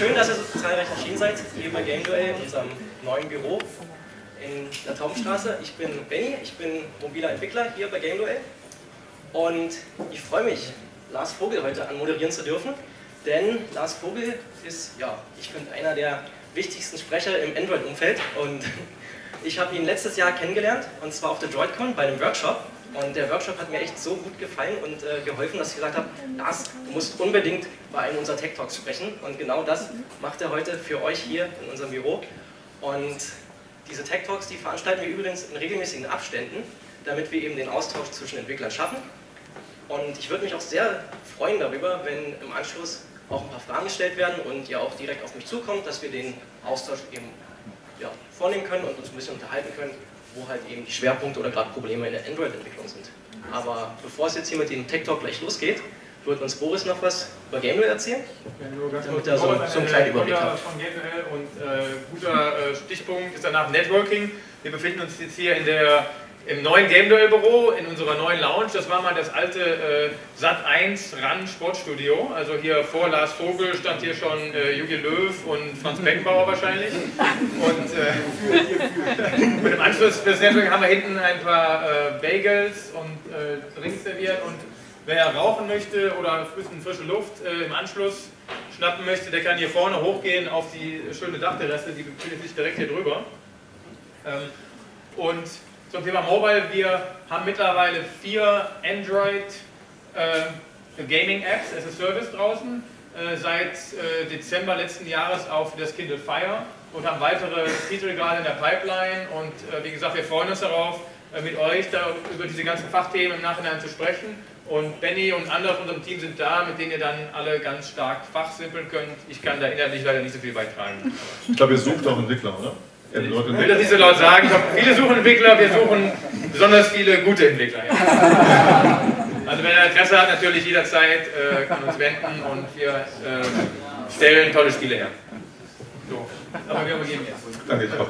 Schön, dass ihr so zahlreich erschienen seid, hier bei Game Duell, unserem neuen Büro in der Taubenstraße. Ich bin Benny, ich bin mobiler Entwickler hier bei Game Duell und ich freue mich, Lars Vogel heute anmoderieren zu dürfen, denn Lars Vogel ist, ja, ich finde, einer der wichtigsten Sprecher im Android-Umfeld und ich habe ihn letztes Jahr kennengelernt und zwar auf der DroidCon bei einem Workshop. Und der Workshop hat mir echt so gut gefallen und geholfen, dass ich gesagt habe, Lars, du musst unbedingt bei einem unserer Tech Talks sprechen. Und genau das macht er heute für euch hier in unserem Büro. Und diese Tech Talks, die veranstalten wir übrigens in regelmäßigen Abständen, damit wir eben den Austausch zwischen Entwicklern schaffen. Und ich würde mich auch sehr freuen darüber, wenn im Anschluss auch ein paar Fragen gestellt werden und ihr auch direkt auf mich zukommt, dass wir den Austausch eben vornehmen können und uns ein bisschen unterhalten können, wo halt eben die Schwerpunkte oder gerade Probleme in der Android-Entwicklung sind. Aber bevor es jetzt hier mit dem Tech Talk gleich losgeht, wird uns Boris noch was über Game Duell erzählen, damit er so einen kleinen Überblick hat. Von Game Duell und guter Stichpunkt ist danach Networking. Wir befinden uns jetzt hier im neuen Game Duell Büro, in unserer neuen Lounge. Das war mal das alte Sat.1 RAN Sportstudio. Also hier vor Lars Vogel stand hier schon Jogi Löw und Franz Beckenbauer wahrscheinlich. Und mit dem Anschluss fürs Networking haben wir hinten ein paar Bagels und Drinks serviert. Und wer rauchen möchte oder ein bisschen frische Luft im Anschluss schnappen möchte, der kann hier vorne hochgehen auf die schöne Dachterrasse, die befindet sich direkt hier drüber. Und zum Thema Mobile, wir haben mittlerweile 4 Android Gaming Apps as a Service draußen, seit Dezember letzten Jahres auch für das Kindle Fire und haben weitere Titel gerade in der Pipeline und wie gesagt, wir freuen uns darauf, mit euch da über diese ganzen Fachthemen im Nachhinein zu sprechen. Und Benny und andere von unserem Team sind da, mit denen ihr dann alle ganz stark fachsimpeln könnt. Ich kann da inhaltlich leider nicht so viel beitragen. Ich glaube, ihr sucht auch Entwickler, oder? Ich will das nicht so laut sagen. Viele suchen Entwickler, wir suchen besonders viele gute Entwickler. Ja. Also wenn er Interesse hat, natürlich jederzeit kann uns wenden und wir stellen tolle Spiele her. So. Aber wir übergeben jetzt. Danke, ich habe.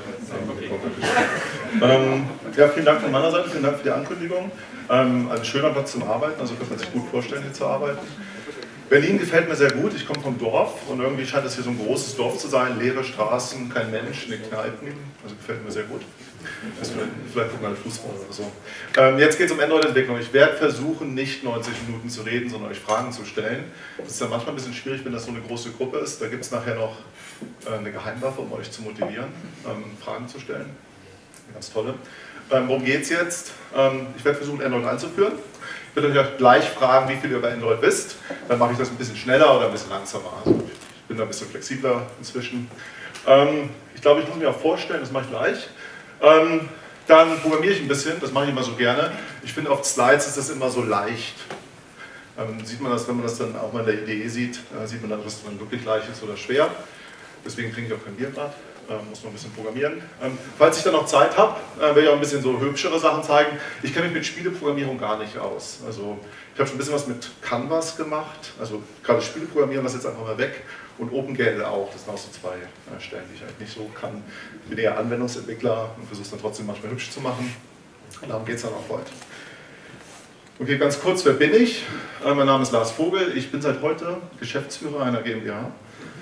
Ja, vielen Dank von meiner Seite, vielen Dank für die Ankündigung. Ein schöner Platz zum Arbeiten, also könnte man sich gut vorstellen, hier zu arbeiten. Berlin gefällt mir sehr gut, ich komme vom Dorf und irgendwie scheint es hier so ein großes Dorf zu sein, leere Straßen, kein Mensch, eine Kneipen, also gefällt mir sehr gut. Vielleicht mal eine Fußball oder so. Jetzt geht es um Android-Entwicklung. Ich werde versuchen, nicht 90 Minuten zu reden, sondern euch Fragen zu stellen. Das ist ja manchmal ein bisschen schwierig, wenn das so eine große Gruppe ist. Da gibt es nachher noch eine Geheimwaffe, um euch zu motivieren, Fragen zu stellen. Ganz tolle. Worum geht es jetzt? Ich werde versuchen, Android einzuführen. Ich werde euch auch gleich fragen, wie viel ihr über Android wisst. Dann mache ich das ein bisschen schneller oder ein bisschen langsamer. Also ich bin da ein bisschen flexibler inzwischen. Ich glaube, ich muss mir auch vorstellen, das mache ich gleich. Dann programmiere ich ein bisschen, das mache ich immer so gerne. Ich finde, auf Slides ist das immer so leicht. Sieht man das, wenn man das dann auch mal in der Idee sieht, sieht man dann, was dann wirklich leicht ist oder schwer. Deswegen trinke ich auch kein Bier gerade. Muss noch ein bisschen programmieren. Falls ich dann noch Zeit habe, werde ich auch ein bisschen so hübschere Sachen zeigen. Ich kenne mich mit Spieleprogrammierung gar nicht aus. Also ich habe schon ein bisschen was mit Canvas gemacht, also gerade Spieleprogrammieren, das jetzt einfach mal weg. Und OpenGL auch, das sind auch so 2 Stellen, die ich eigentlich nicht so kann. Ich bin eher Anwendungsentwickler und versuche es dann trotzdem manchmal hübsch zu machen. Und darum geht es dann auch heute. Okay, ganz kurz, wer bin ich? Mein Name ist Lars Vogel, ich bin seit heute Geschäftsführer einer GmbH.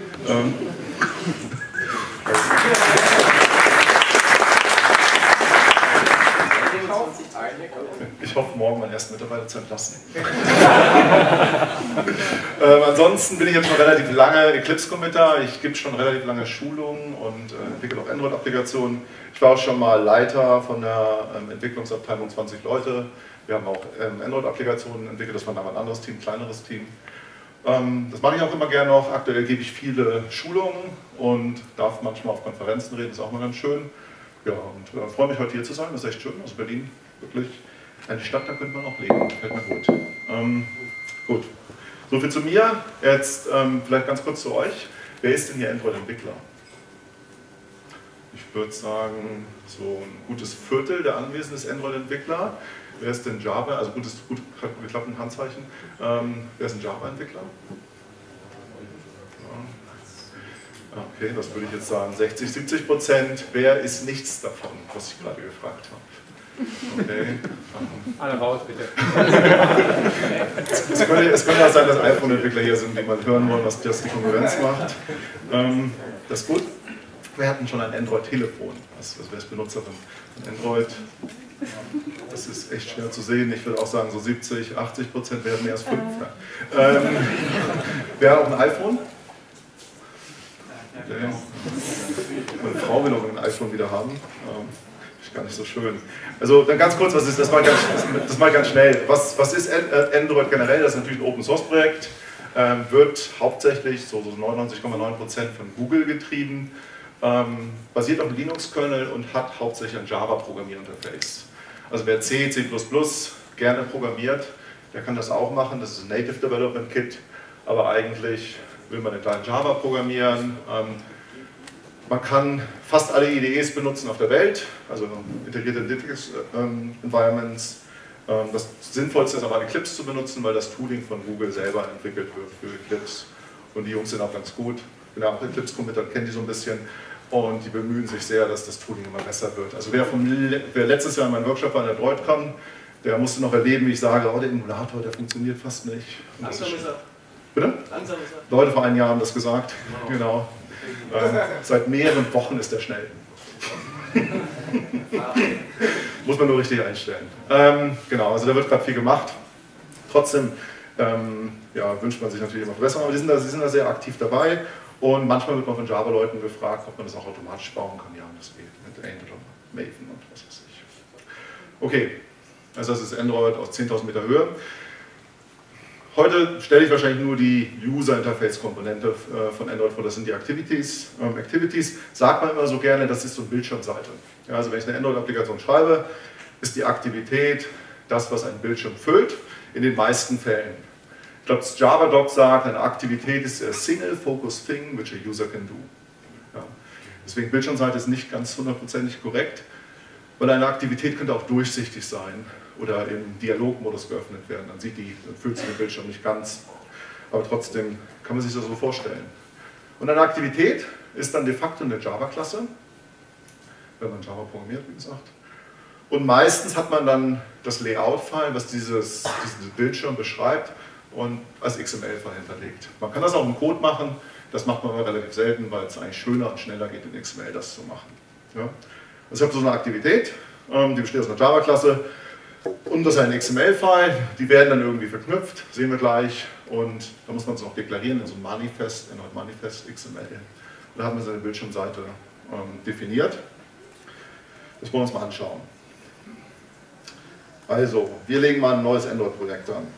Ich hoffe, morgen meinen ersten Mitarbeiter zu entlassen. Ansonsten bin ich jetzt schon relativ lange Eclipse-Committer. Ich gebe schon relativ lange Schulungen und entwickle auch Android-Applikationen. Ich war auch schon mal Leiter von der Entwicklungsabteilung 20 Leute. Wir haben auch Android-Applikationen entwickelt. Das war dann ein anderes Team, ein kleineres Team. Das mache ich auch immer gerne noch. Aktuell gebe ich viele Schulungen und darf manchmal auf Konferenzen reden. Das ist auch mal ganz schön. Ja, und freue mich heute hier zu sein. Das ist echt schön. Also Berlin, wirklich eine Stadt, da könnte man auch leben. Gefällt mir gut. Gut. So viel zu mir. Jetzt vielleicht ganz kurz zu euch. Wer ist denn hier Android-Entwickler? Ich würde sagen, so ein gutes Viertel der Anwesenden ist Android-Entwickler. Wer ist denn Java? Also gut geklappt, ein Handzeichen. Wer ist ein Java-Entwickler? Okay, das würde ich jetzt sagen 60–70%. Wer ist nichts davon, was ich gerade gefragt habe? Okay. Alle raus, bitte. Es könnte auch sein, dass iPhone-Entwickler hier sind, die mal hören wollen, was das die Konkurrenz macht. Das ist gut. Wir hatten schon ein Android-Telefon. Wer ist Benutzer von Android? Das ist echt schwer zu sehen. Ich würde auch sagen, so 70, 80%, werden mehr als 5. Wer hat auch ein iPhone? Okay. Meine Frau will auch ein iPhone wieder haben. Ist gar nicht so schön. Also dann ganz kurz, was ist das? Mal ganz schnell. Was ist Android generell? Das ist natürlich ein Open-Source-Projekt. Wird hauptsächlich, so 99,9% von Google getrieben. Basiert auf dem Linux-Kernel und hat hauptsächlich ein Java-Programmierinterface. Also wer C, C++ gerne programmiert, der kann das auch machen. Das ist ein Native Development Kit, aber eigentlich will man in kleinen Java programmieren. Man kann fast alle IDEs benutzen auf der Welt, also integrierte Linux-Environments. Das Sinnvollste ist aber Eclipse zu benutzen, weil das Tooling von Google selber entwickelt wird für Eclipse. Und die Jungs sind auch ganz gut. Ich bin ja auch Eclipse-Committer, kenne die so ein bisschen. Und die bemühen sich sehr, dass das Tooling immer besser wird. Also wer letztes Jahr in meinen Workshop an der Droidcon, der musste noch erleben, wie ich sage, oh, der Emulator, der funktioniert fast nicht. Langsam ist er. Bitte? Langsam ist er. Leute vor einem Jahr haben das gesagt. Genau. Seit mehreren Wochen ist der schnell. Muss man nur richtig einstellen. Genau, also da wird gerade viel gemacht. Trotzdem ja, wünscht man sich natürlich immer Verbesserungen, aber sie sind da sehr aktiv dabei. Und manchmal wird man von Java-Leuten gefragt, ob man das auch automatisch bauen kann. Ja, das geht mit Angel und Maven und was weiß ich. Okay, also das ist Android aus 10.000 Meter Höhe. Heute stelle ich wahrscheinlich nur die User-Interface-Komponente von Android vor, das sind die Activities. Activities sagt man immer so gerne, das ist so eine Bildschirmseite. Ja, also wenn ich eine Android-Applikation schreibe, ist die Aktivität das, was einen Bildschirm füllt, in den meisten Fällen. Ich glaube, das Java-Doc sagt, eine Aktivität ist a single focus thing which a user can do. Ja. Deswegen Bildschirmseite ist nicht ganz hundertprozentig korrekt, weil eine Aktivität könnte auch durchsichtig sein oder im Dialogmodus geöffnet werden. Dann füllt sie den Bildschirm nicht ganz, aber trotzdem kann man sich das so vorstellen. Und eine Aktivität ist dann de facto eine Java-Klasse, wenn man Java programmiert, wie gesagt. Und meistens hat man dann das Layout-File, was diesen Bildschirm beschreibt, und als XML-File hinterlegt. Man kann das auch im Code machen, das macht man aber relativ selten, weil es eigentlich schöner und schneller geht, in XML das zu machen. Ja? Also ich habe so eine Aktivität, die besteht aus einer Java-Klasse und das ist ein XML-File, die werden dann irgendwie verknüpft, sehen wir gleich, und da muss man es auch deklarieren in so einem Manifest, Android Manifest XML. Und da haben wir seine Bildschirmseite definiert. Das wollen wir uns mal anschauen. Also, wir legen mal ein neues Android-Projekt an.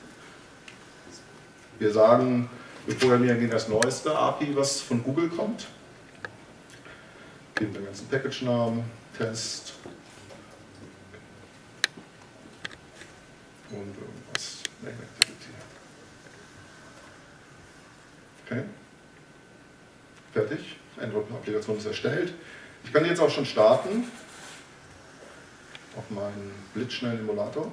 Wir sagen, wir programmieren gegen das neueste API, was von Google kommt. Geben den ganzen Package-Namen, Test und irgendwas, Main Activity. Okay. Fertig. Android-Applikation ist erstellt. Ich kann jetzt auch schon starten auf meinen blitzschnellen Emulator.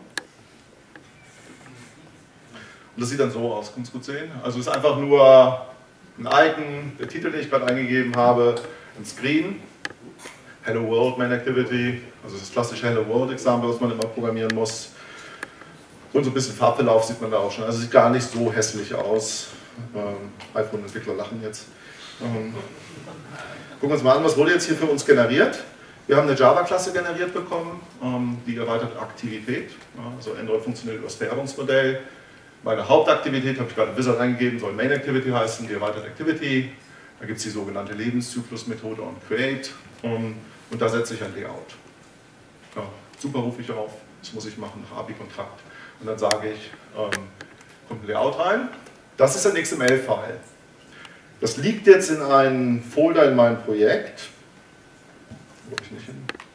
Und das sieht dann so aus, kann es gut sehen. Also es ist einfach nur ein Icon, der Titel, den ich gerade eingegeben habe, ein Screen, Hello World Main Activity, also das klassische Hello World Example, was man immer programmieren muss. Und so ein bisschen Farbverlauf sieht man da auch schon. Also sieht gar nicht so hässlich aus. iPhone-Entwickler lachen jetzt. Gucken wir uns mal an, was wurde jetzt hier für uns generiert. Wir haben eine Java-Klasse generiert bekommen, die erweitert Aktivität. Also Android funktioniert über das Vererbungsmodell. Meine Hauptaktivität, habe ich gerade Wizard eingegeben, soll Main Activity heißen, die erweitert Activity. Da gibt es die sogenannte Lebenszyklus-Methode und Create. Und da setze ich ein Layout. Ja, super, rufe ich auf, das muss ich machen nach API-Kontrakt. Und dann sage ich, kommt ein Layout rein. Das ist ein XML-File. Das liegt jetzt in einem Folder in meinem Projekt. Wo ich nicht hin.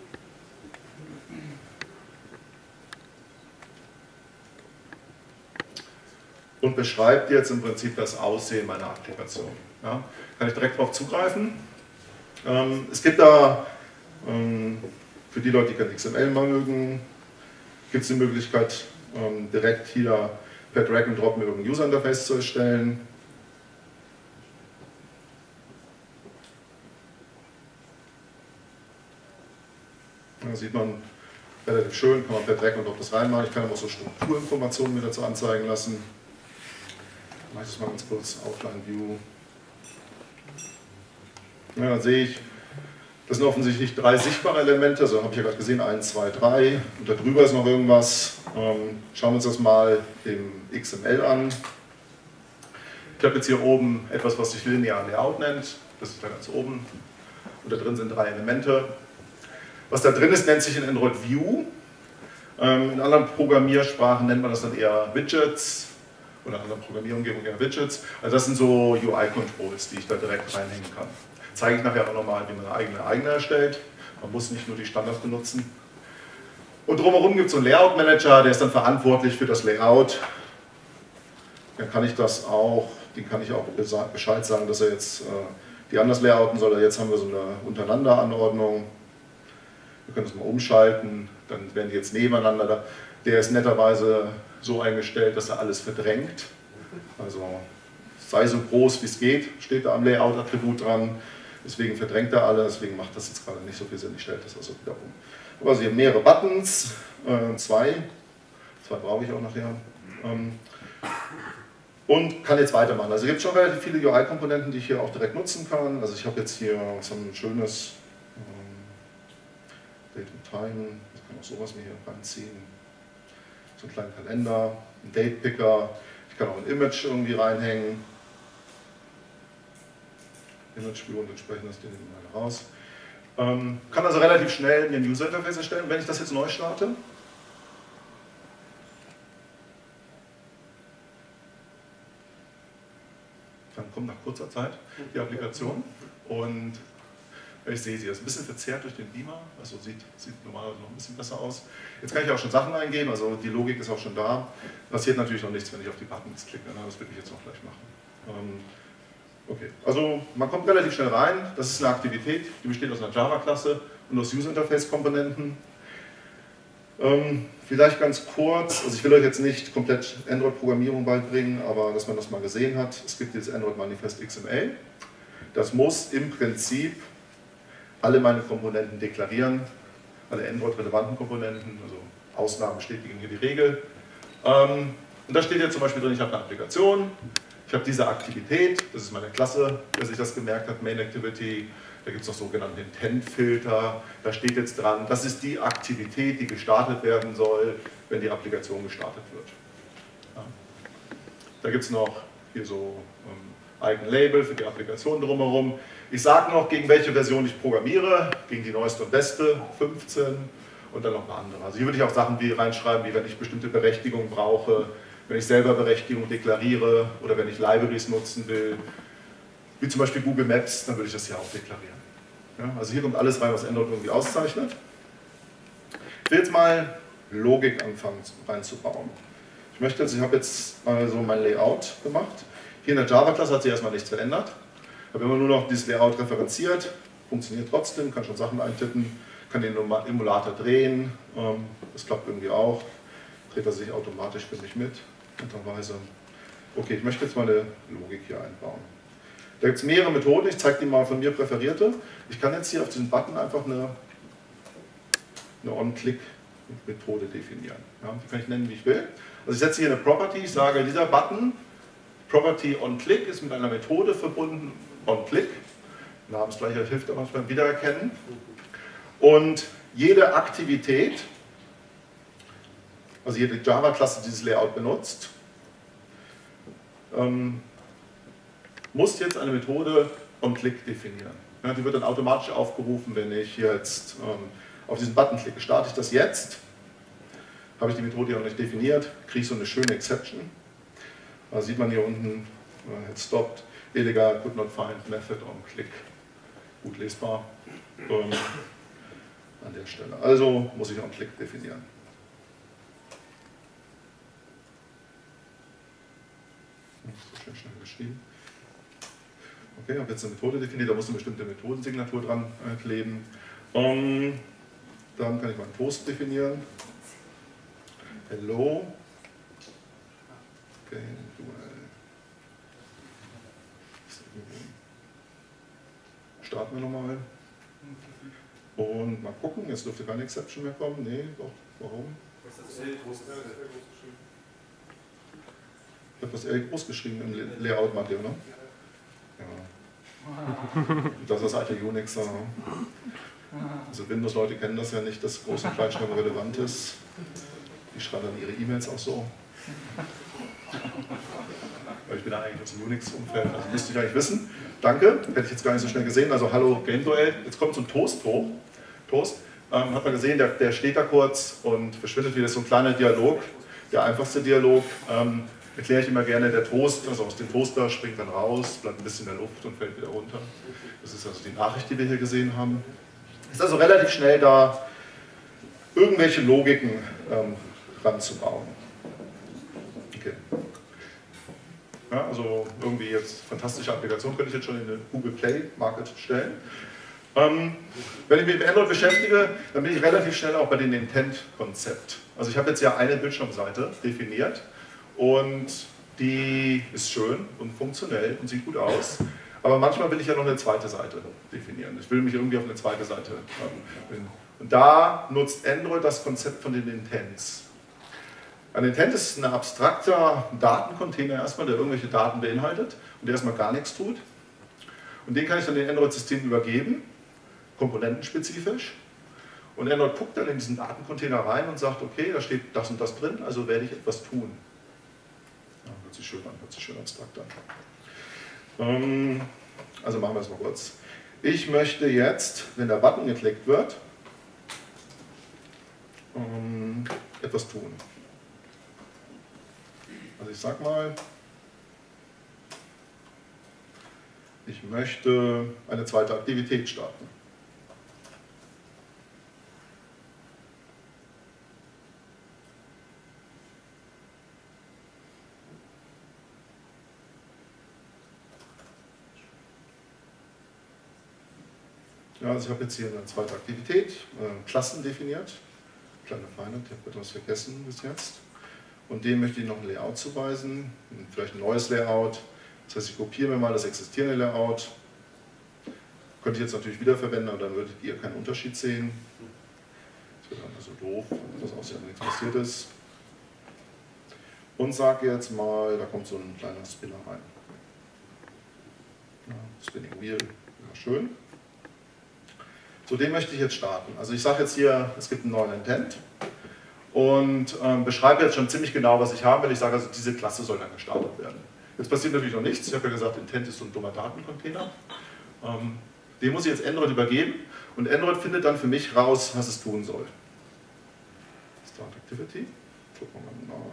Und beschreibt jetzt im Prinzip das Aussehen meiner Applikation. Ja, kann ich direkt darauf zugreifen. Es gibt da, für die Leute, die kein XML mögen, gibt es die Möglichkeit, direkt hier per Drag and Drop mir irgendein User Interface zu erstellen. Da sieht man Relativ schön, kann man per Drag und Drop das reinmachen. Ich kann aber auch so Strukturinformationen mir dazu anzeigen lassen. Mache ich das mal ganz kurz, Outline View. Ja, dann sehe ich, das sind offensichtlich 3 sichtbare Elemente, also habe ich ja gerade gesehen, 1, 2, 3 und da drüber ist noch irgendwas. Schauen wir uns das mal im XML an. Ich habe jetzt hier oben etwas, was sich linear Layout nennt, das ist da ganz oben und da drin sind 3 Elemente. Was da drin ist, nennt sich in Android View. In anderen Programmiersprachen nennt man das dann eher Widgets oder in anderen Programmierumgebungen eher Widgets. Also das sind so UI-Controls, die ich da direkt reinhängen kann. Zeige ich nachher auch nochmal, wie man eine eigene erstellt. Man muss nicht nur die Standards benutzen. Und drumherum gibt es so einen Layout-Manager, der ist dann verantwortlich für das Layout. Dann kann ich das auch, den kann ich auch Bescheid sagen, dass er jetzt die anders layouten soll. Jetzt haben wir so eine Untereinander-Anordnung. Wir können das mal umschalten, dann werden die jetzt nebeneinander da. Der ist netterweise so eingestellt, dass er alles verdrängt. Also sei so groß wie es geht, steht da am Layout-Attribut dran. Deswegen verdrängt er alle, deswegen macht das jetzt gerade nicht so viel Sinn. Ich stelle das also wieder um. Also hier mehrere Buttons, 2 brauche ich auch nachher. Und kann jetzt weitermachen. Also es gibt schon relativ viele UI-Komponenten, die ich hier auch direkt nutzen kann. Also ich habe jetzt hier so ein schönes Date and Time, ich kann auch sowas mir hier reinziehen. So einen kleinen Kalender, einen Date-Picker, ich kann auch ein Image irgendwie reinhängen. Image View und entsprechend das Ding mal raus. Kann also relativ schnell mir ein User-Interface erstellen, wenn ich das jetzt neu starte. Dann kommt nach kurzer Zeit die Applikation und ich sehe sie, das ist ein bisschen verzerrt durch den Beamer, also sieht normalerweise noch ein bisschen besser aus. Jetzt kann ich auch schon Sachen eingeben, also die Logik ist auch schon da. Passiert natürlich noch nichts, wenn ich auf die Buttons klicke, das will ich jetzt auch gleich machen. Okay, also man kommt relativ schnell rein, das ist eine Aktivität, die besteht aus einer Java-Klasse und aus User-Interface-Komponenten. Vielleicht ganz kurz, also ich will euch jetzt nicht komplett Android-Programmierung beibringen, aber dass man das mal gesehen hat, es gibt dieses Android-Manifest XML, das muss im Prinzip alle meine Komponenten deklarieren, alle Android-relevanten Komponenten, also Ausnahmen bestätigen hier die Regel. Und da steht jetzt zum Beispiel drin, ich habe eine Applikation, ich habe diese Aktivität, das ist meine Klasse, wer sich das gemerkt hat, Main Activity, da gibt es noch sogenannte Intent-Filter, da steht jetzt dran, das ist die Aktivität, die gestartet werden soll, wenn die Applikation gestartet wird. Ja. Da gibt es noch hier so eigene Label für die Applikation drumherum. Ich sage noch, gegen welche Version ich programmiere, gegen die neueste und beste, 15 und dann noch eine andere. Also hier würde ich auch Sachen wie reinschreiben, wie wenn ich bestimmte Berechtigungen brauche, wenn ich selber Berechtigungen deklariere oder wenn ich Libraries nutzen will, wie zum Beispiel Google Maps, dann würde ich das hier auch deklarieren. Ja, also hier kommt alles rein, was Android irgendwie auszeichnet. Ich will jetzt mal Logik anfangen reinzubauen. Ich möchte jetzt, ich habe jetzt mal so mein Layout gemacht. Hier in der Java-Klasse hat sich erstmal nichts verändert. Ich habe immer nur noch dieses Layout referenziert, funktioniert trotzdem, kann schon Sachen eintippen, kann den Emulator drehen, das klappt irgendwie auch, dreht er sich automatisch für mich mit, netterweise. Okay, ich möchte jetzt mal eine Logik hier einbauen. Da gibt es mehrere Methoden, ich zeige die mal von mir präferierte. Ich kann jetzt hier auf diesen Button einfach eine On-Click-Methode definieren. Ja, die kann ich nennen, wie ich will. Also ich setze hier eine Property, ich sage, dieser Button, Property On-Click, ist mit einer Methode verbunden, On-Click. Namensgleichheit hilft aber beim Wiedererkennen. Und jede Aktivität, also jede Java-Klasse, die dieses Layout benutzt, muss jetzt eine Methode On-Click definieren. Ja, die wird dann automatisch aufgerufen, wenn ich hier jetzt auf diesen Button klicke. Starte ich das jetzt, habe ich die Methode ja noch nicht definiert, kriege ich so eine schöne Exception. Da sieht man hier unten, had stopped, illegal, could not find method on click. Gut lesbar an der Stelle. Also muss ich On-Click definieren. So schön schnell geschrieben. Okay, ich habe jetzt eine Methode definiert, da muss eine bestimmte Methodensignatur dran kleben. Dann kann ich mal einen Post definieren. Hello. Okay, starten wir nochmal. Und mal gucken, jetzt dürfte keine Exception mehr kommen. Nee, doch, warum? Ich habe das L groß geschrieben im Layout, Matteo, ne? Ja. Das ist das alte Unix. Also Windows-Leute kennen das ja nicht, dass Groß- und Kleinschreiben relevant ist. Die schreiben dann ihre E-Mails auch so. Weil ich bin ja eigentlich aus dem Unix-Umfeld, also müsste ich eigentlich wissen. Danke, hätte ich jetzt gar nicht so schnell gesehen. Also hallo GameDuell. Jetzt kommt so ein Toast hoch. Toast, hat man gesehen, der steht da kurz und verschwindet wieder. So ein kleiner Dialog, der einfachste Dialog. Erkläre ich immer gerne, der Toast, also aus dem Toaster springt dann raus, bleibt ein bisschen in der Luft und fällt wieder runter. Das ist also die Nachricht, die wir hier gesehen haben. Ist also relativ schnell da, irgendwelche Logiken ranzubauen. Okay. Ja, also irgendwie jetzt fantastische Applikation könnte ich jetzt schon in den Google Play Market stellen. Wenn ich mich mit Android beschäftige, dann bin ich relativ schnell auch bei dem Intent-Konzept. Also ich habe jetzt ja eine Bildschirmseite definiert und die ist schön und funktionell und sieht gut aus. Aber manchmal will ich ja noch eine zweite Seite definieren. Ich will mich irgendwie auf eine zweite Seite haben. Und da nutzt Android das Konzept von den Intents. Ein Intent ist ein abstrakter Datencontainer erstmal, der irgendwelche Daten beinhaltet und der erstmal gar nichts tut. Und den kann ich dann den Android-System übergeben, komponentenspezifisch. Und Android guckt dann in diesen Datencontainer rein und sagt, okay, da steht das und das drin, also werde ich etwas tun. Ja, hört sich schön abstrakt an. Also machen wir es mal kurz. Ich möchte jetzt, wenn der Button geklickt wird, etwas tun. Also ich sag mal, ich möchte eine zweite Aktivität starten. Ja, also ich habe jetzt hier eine zweite Aktivität, Klassen definiert. Kleine Feinheit, ich habe etwas vergessen bis jetzt. Und dem möchte ich noch ein Layout zuweisen, vielleicht ein neues Layout. Das heißt, ich kopiere mir mal das existierende Layout. Könnte ich jetzt natürlich wiederverwenden, aber dann würdet ihr keinen Unterschied sehen. Das wäre dann also doof, wenn das aussieht, wenn nichts passiert ist. Und sage jetzt mal, da kommt so ein kleiner Spinner rein. Ja, Spinning Wheel, ja, schön. So, den möchte ich jetzt starten. Also ich sage jetzt hier, es gibt einen neuen Intent und beschreibe jetzt schon ziemlich genau, was ich haben will. Ich sage also, diese Klasse soll dann gestartet werden. Jetzt passiert natürlich noch nichts. Ich habe ja gesagt, Intent ist so ein dummer Datencontainer. Den muss ich jetzt Android übergeben und Android findet dann für mich raus, was es tun soll. Start Activity. Gucken wir mal nach.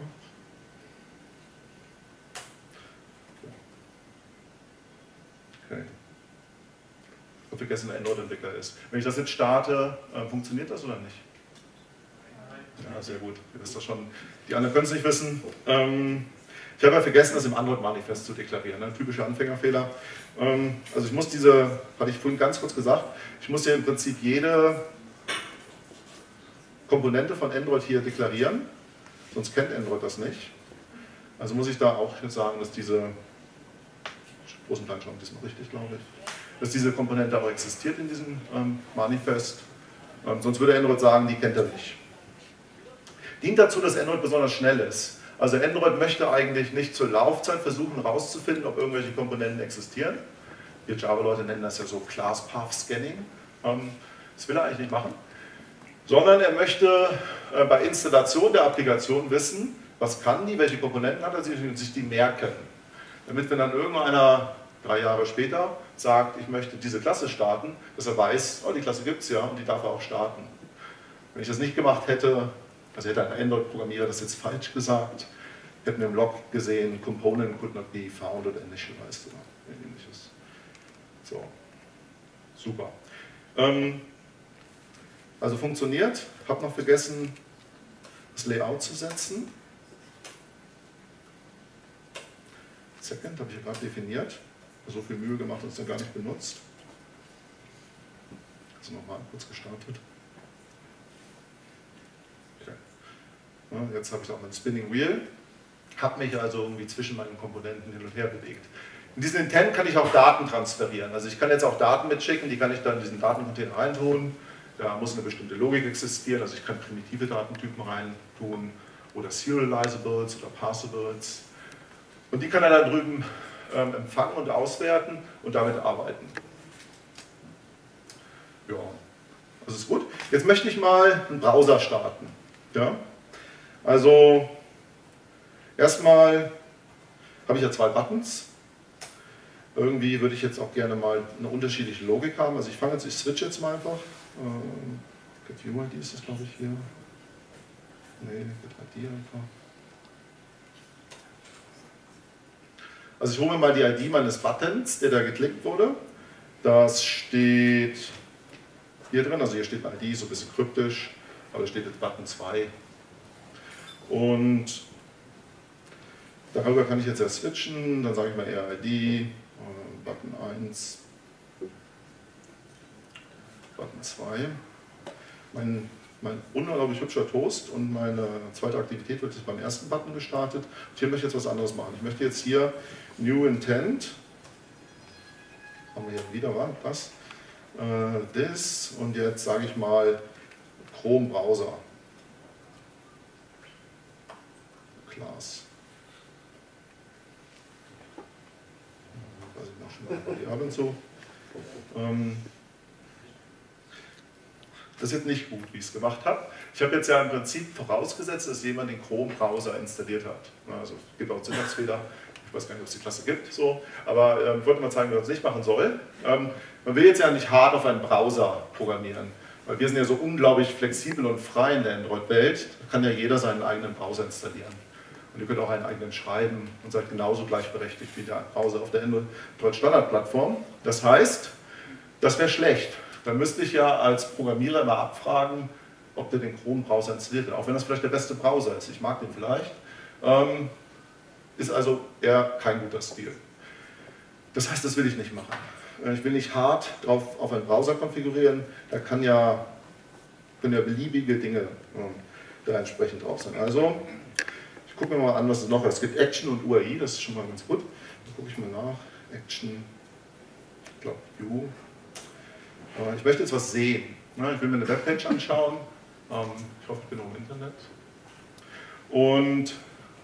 Okay. Ich habe vergessen, wer Android-Entwickler ist. Wenn ich das jetzt starte, funktioniert das oder nicht? Ja, sehr gut. Ihr wisst das schon. Die anderen können es nicht wissen. Ich habe ja vergessen, das im Android-Manifest zu deklarieren. Ne? Typischer Anfängerfehler. Also ich muss diese, hatte ich vorhin ganz kurz gesagt, ich muss hier im Prinzip jede Komponente von Android hier deklarieren. Sonst kennt Android das nicht. Also muss ich da auch jetzt sagen, dass diese, großen Plan schon diesmal richtig, glaube ich, dass diese Komponente auch existiert in diesem Manifest. Sonst würde Android sagen, die kennt er nicht. Dient dazu, dass Android besonders schnell ist. Also Android möchte eigentlich nicht zur Laufzeit versuchen herauszufinden, ob irgendwelche Komponenten existieren. Wir Java-Leute nennen das ja so Class Path Scanning. Das will er eigentlich nicht machen. Sondern er möchte bei Installation der Applikation wissen, was kann die, welche Komponenten hat er und sich die merken. Damit, wenn dann irgendeiner 3 Jahre später sagt, ich möchte diese Klasse starten, dass er weiß, oh, die Klasse gibt es ja und die darf er auch starten. Wenn ich das nicht gemacht hätte, also hätte ein Android-Programmierer das jetzt falsch gesagt, hätten wir im Log gesehen, Component could not be found oder initialized oder ähnliches. So, super. Also funktioniert, habe noch vergessen, das Layout zu setzen. Second habe ich ja gerade definiert. So viel Mühe gemacht und es dann gar nicht benutzt. Also nochmal kurz gestartet. Okay. Ja, jetzt habe ich auch mein Spinning Wheel. Habe mich also irgendwie zwischen meinen Komponenten hin und her bewegt. In diesen Intent kann ich auch Daten transferieren. Also ich kann jetzt auch Daten mitschicken, die kann ich dann in diesen Datencontainer reintun. Da muss eine bestimmte Logik existieren, also ich kann primitive Datentypen reintun oder Serializables oder Parsables. Und die kann er dann drüben empfangen und auswerten und damit arbeiten. Ja, das ist gut. Jetzt möchte ich mal einen Browser starten. Ja? Also erstmal habe ich ja zwei Buttons. Irgendwie würde ich jetzt auch gerne mal eine unterschiedliche Logik haben. Also ich switch jetzt mal einfach. Get View ID ist das, glaube ich, hier. Nee, Get ID einfach. Also ich hole mir mal die ID meines Buttons, der da geklickt wurde. Das steht hier drin, also hier steht eine ID, so ein bisschen kryptisch, aber da steht jetzt Button 2. Und darüber kann ich jetzt ja switchen, dann sage ich mal eher ID, Button 1, Button 2. Mein unglaublich hübscher Toast und meine zweite Aktivität wird jetzt beim ersten Button gestartet. Und hier möchte ich jetzt was anderes machen. Ich möchte jetzt hier New Intent, haben wir hier wieder was, this und jetzt sage ich mal Chrome Browser. Class. Weiß ich noch schon mal die ab und so. Das ist jetzt nicht gut, wie ich es gemacht habe. Ich habe jetzt ja im Prinzip vorausgesetzt, dass jemand den Chrome-Browser installiert hat. Also es gibt auch Syntaxfehler, ich weiß gar nicht, ob es die Klasse gibt, so. Aber ich wollte mal zeigen, wie man das nicht machen soll. Man will jetzt ja nicht hart auf einen Browser programmieren, weil wir sind ja so unglaublich flexibel und frei in der Android-Welt, da kann ja jeder seinen eigenen Browser installieren. Und ihr könnt auch einen eigenen schreiben und seid genauso gleichberechtigt wie der Browser auf der Android-Standard-Plattform. Das heißt, das wäre schlecht. Dann müsste ich ja als Programmierer immer abfragen, ob der den Chrome-Browser installiert hat. Auch wenn das vielleicht der beste Browser ist, ich mag den vielleicht. Ist also eher kein guter Stil. Das heißt, das will ich nicht machen. Ich will nicht hart drauf auf einen Browser konfigurieren, da können ja beliebige Dinge da entsprechend drauf sein. Also, ich gucke mir mal an, was es noch ist. Es gibt Action und UAI, das ist schon mal ganz gut. Dann gucke ich mal nach. Action, ich glaube, U. Ich möchte jetzt was sehen. Ich will mir eine Webpage anschauen. Ich hoffe, ich bin noch im Internet. Und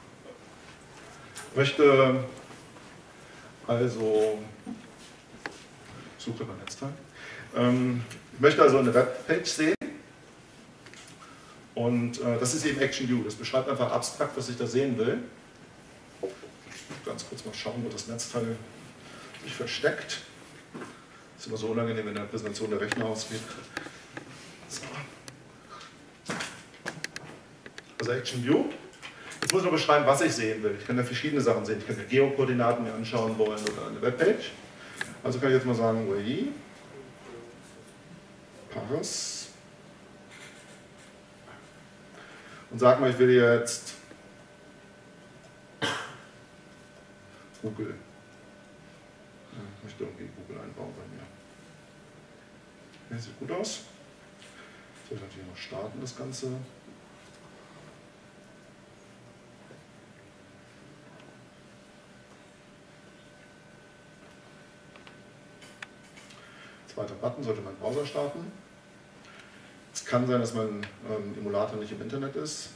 möchte also, suche mein Netzteil. Ich möchte also eine Webpage sehen. Und das ist eben Action View. Das beschreibt einfach abstrakt, was ich da sehen will. Ganz kurz mal schauen, wo das Netzteil sich versteckt. Das ist immer so unangenehm, wenn in der Präsentation der Rechner ausgeht. So. Also Action View. Jetzt muss ich noch beschreiben, was ich sehen will. Ich kann ja verschiedene Sachen sehen. Ich kann ja Geokoordinaten mir anschauen wollen oder eine Webpage. Also kann ich jetzt mal sagen, UAI, Parse. Und sag mal, ich will jetzt Google. Ich möchte irgendwie Google einbauen bei mir. Ja, sieht gut aus. Soll ich natürlich noch starten, das Ganze. Zweiter Button sollte mein Browser starten. Es kann sein, dass mein Emulator nicht im Internet ist.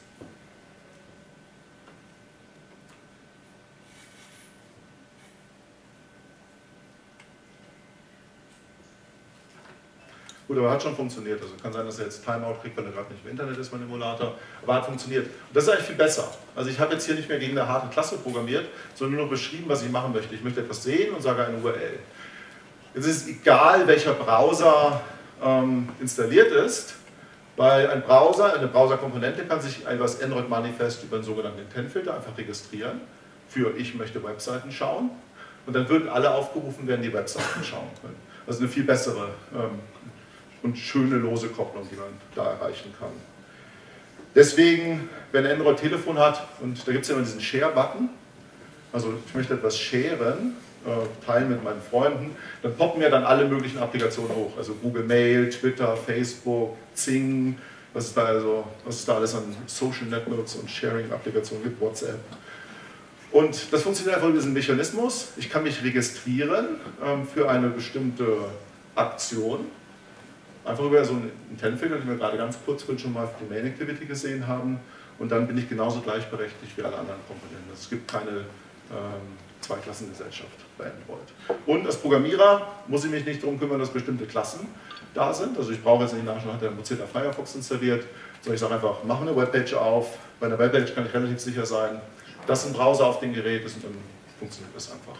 Gut, aber hat schon funktioniert. Also kann sein, dass er jetzt Timeout kriegt, weil er gerade nicht im Internet ist, mein Emulator. Aber hat funktioniert. Und das ist eigentlich viel besser. Also ich habe jetzt hier nicht mehr gegen eine harte Klasse programmiert, sondern nur noch beschrieben, was ich machen möchte. Ich möchte etwas sehen und sage eine URL. Jetzt ist es egal, welcher Browser installiert ist, weil ein Browser, eine Browserkomponente kann sich etwas Android-Manifest über einen sogenannten Intent-Filter einfach registrieren für ich möchte Webseiten schauen und dann würden alle aufgerufen werden, die Webseiten schauen können. Also eine viel bessere und schöne lose Kopplung, die man da erreichen kann. Deswegen, wenn Android Telefon hat, und da gibt es ja immer diesen Share-Button, also ich möchte etwas sharen, teilen mit meinen Freunden, dann poppen mir dann alle möglichen Applikationen hoch, also Google Mail, Twitter, Facebook, Zing, was es da alles an Social Networks und Sharing-Applikationen gibt, WhatsApp. Und das funktioniert einfach über diesen Mechanismus. Ich kann mich registrieren für eine bestimmte Aktion. Einfach über so einen Intent-Filter, den wir gerade ganz kurz schon mal für die Main Activity gesehen haben. Und dann bin ich genauso gleichberechtigt wie alle anderen Komponenten. Es gibt keine Zweiklassengesellschaft bei Android. Und als Programmierer muss ich mich nicht darum kümmern, dass bestimmte Klassen da sind. Also ich brauche jetzt nicht nachschauen, hat der Mozilla Firefox installiert, sondern ich sage einfach, mache eine Webpage auf. Bei einer Webpage kann ich relativ sicher sein, dass ein Browser auf dem Gerät ist und dann funktioniert das einfach.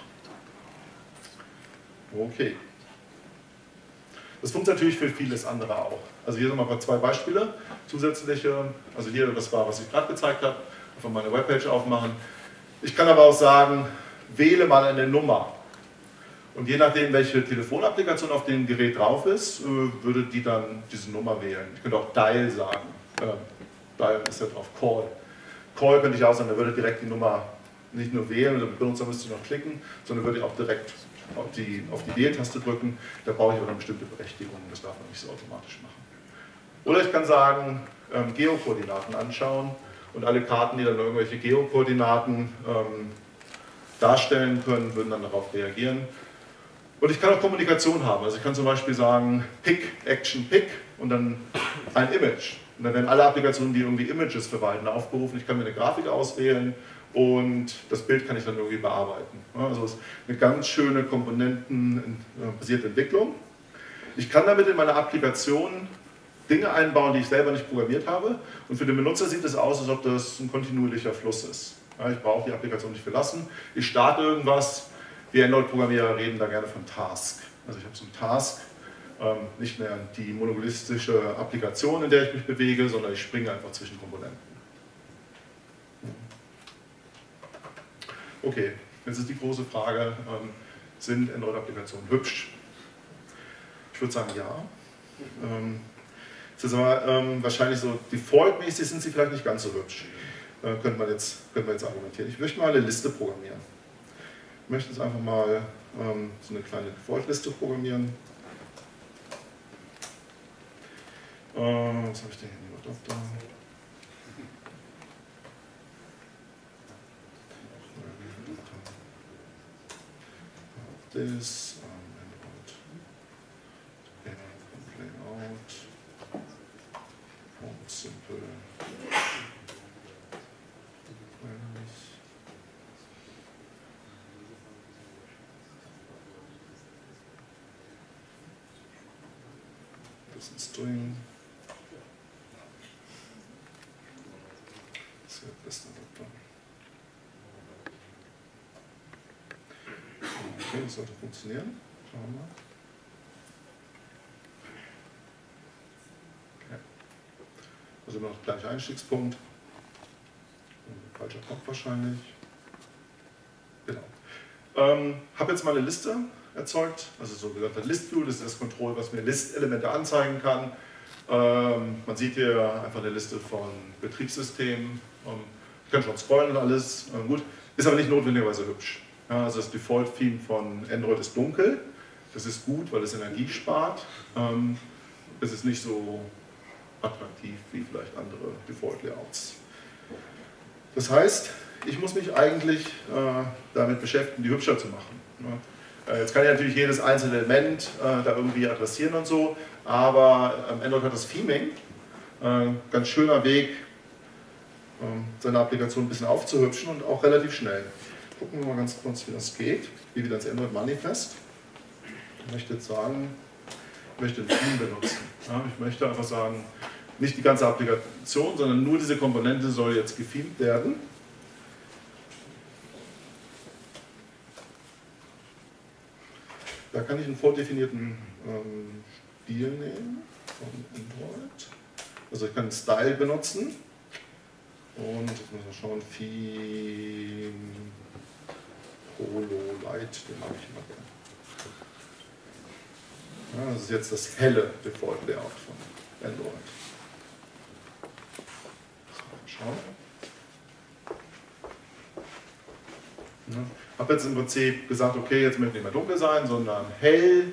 Okay. Das funktioniert natürlich für vieles andere auch. Also hier sind mal zwei Beispiele, zusätzliche, also hier, das war, was ich gerade gezeigt habe, einfach mal eine Webpage aufmachen. Ich kann aber auch sagen, wähle mal eine Nummer. Und je nachdem, welche Telefonapplikation auf dem Gerät drauf ist, würde die dann diese Nummer wählen. Ich könnte auch Dial sagen. Dial ist ja drauf, Call. Call könnte ich auch sagen, da würde direkt die Nummer nicht nur wählen, der Benutzer müsste noch klicken, sondern würde ich auch direkt auf die Wähltaste drücken. Da brauche ich aber eine bestimmte Berechtigung, das darf man nicht so automatisch machen. Oder ich kann sagen, Geokoordinaten anschauen und alle Karten, die dann irgendwelche Geokoordinaten darstellen können, würden dann darauf reagieren. Und ich kann auch Kommunikation haben. Also ich kann zum Beispiel sagen, Pick, Action, Pick und dann ein Image. Und dann werden alle Applikationen, die irgendwie Images verwalten, aufgerufen. Ich kann mir eine Grafik auswählen und das Bild kann ich dann irgendwie bearbeiten. Also es ist eine ganz schöne komponentenbasierte Entwicklung. Ich kann damit in meiner Applikation Dinge einbauen, die ich selber nicht programmiert habe. Und für den Benutzer sieht es aus, als ob das ein kontinuierlicher Fluss ist. Ich brauche die Applikation nicht verlassen. Ich starte irgendwas. Wir Android-Programmierer reden da gerne von Task. Also ich habe so einen Task, nicht mehr die monopolistische Applikation, in der ich mich bewege, sondern ich springe einfach zwischen Komponenten. Okay, jetzt ist die große Frage, sind Android-Applikationen hübsch? Ich würde sagen, ja. Das ist aber wahrscheinlich so, defaultmäßig sind sie vielleicht nicht ganz so hübsch. Können wir jetzt argumentieren. Ich möchte mal eine Liste programmieren. Ich möchte jetzt einfach mal so eine kleine Default-Liste programmieren. Was habe ich denn hier? Da. Das, Layout, simple. Das ist String. Okay, das sollte funktionieren. Schauen wir mal. Okay. Also immer noch gleich Einstiegspunkt. Falscher Kopf wahrscheinlich. Genau. Habe jetzt mal eine Liste erzeugt, also so genannter List-View, das ist das Control, was mir List-Elemente anzeigen kann. Man sieht hier einfach eine Liste von Betriebssystemen. Ich kann schon scrollen und alles. Gut, ist aber nicht notwendigerweise hübsch. Ja, also das Default-Theme von Android ist dunkel. Das ist gut, weil es Energie spart. Es ist nicht so attraktiv wie vielleicht andere Default-Layouts. Das heißt, ich muss mich eigentlich damit beschäftigen, die hübscher zu machen. Jetzt kann ich natürlich jedes einzelne Element da irgendwie adressieren und so, aber Android hat das Theming, ganz schöner Weg, seine Applikation ein bisschen aufzuhübschen und auch relativ schnell. Gucken wir mal ganz kurz, wie das geht. Hier wieder das Android Manifest. Ich möchte jetzt sagen, ich möchte ein Theme benutzen. Ja, ich möchte einfach sagen, nicht die ganze Applikation, sondern nur diese Komponente soll jetzt gethemed werden. Da kann ich einen vordefinierten Stil nehmen von Android. Also ich kann einen Style benutzen. Und jetzt müssen wir schauen, Theme Holo Light, den habe ich immer gerne. Ja, das ist jetzt das helle Default Layout von Android. Schauen. Ja, habe jetzt im Prinzip gesagt, okay, jetzt möchte nicht mehr dunkel sein, sondern hell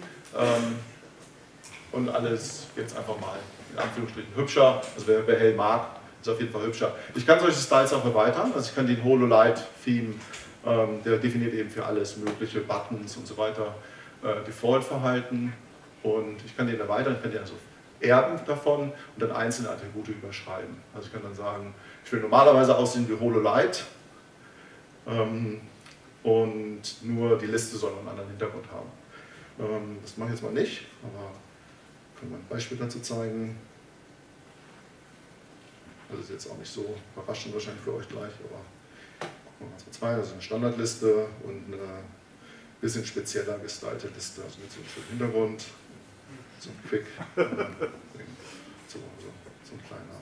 und alles jetzt einfach mal in Anführungsstrichen hübscher. Also wer hell mag, ist auf jeden Fall hübscher. Ich kann solche Styles auch erweitern, also ich kann den HoloLight-Theme, der definiert eben für alles mögliche Buttons und so weiter Default-Verhalten und ich kann den erweitern, ich kann den also erben davon und dann einzelne Attribute überschreiben. Also ich kann dann sagen, ich will normalerweise aussehen wie HoloLight und nur die Liste soll einen anderen Hintergrund haben. Das mache ich jetzt mal nicht, aber ich kann mal ein Beispiel dazu zeigen. Das ist jetzt auch nicht so überraschend wahrscheinlich für euch gleich, aber gucken wir mal zwei, also eine Standardliste und eine bisschen spezieller gestaltete Liste, also mit so einem Hintergrund, so ein Quick, so ein kleiner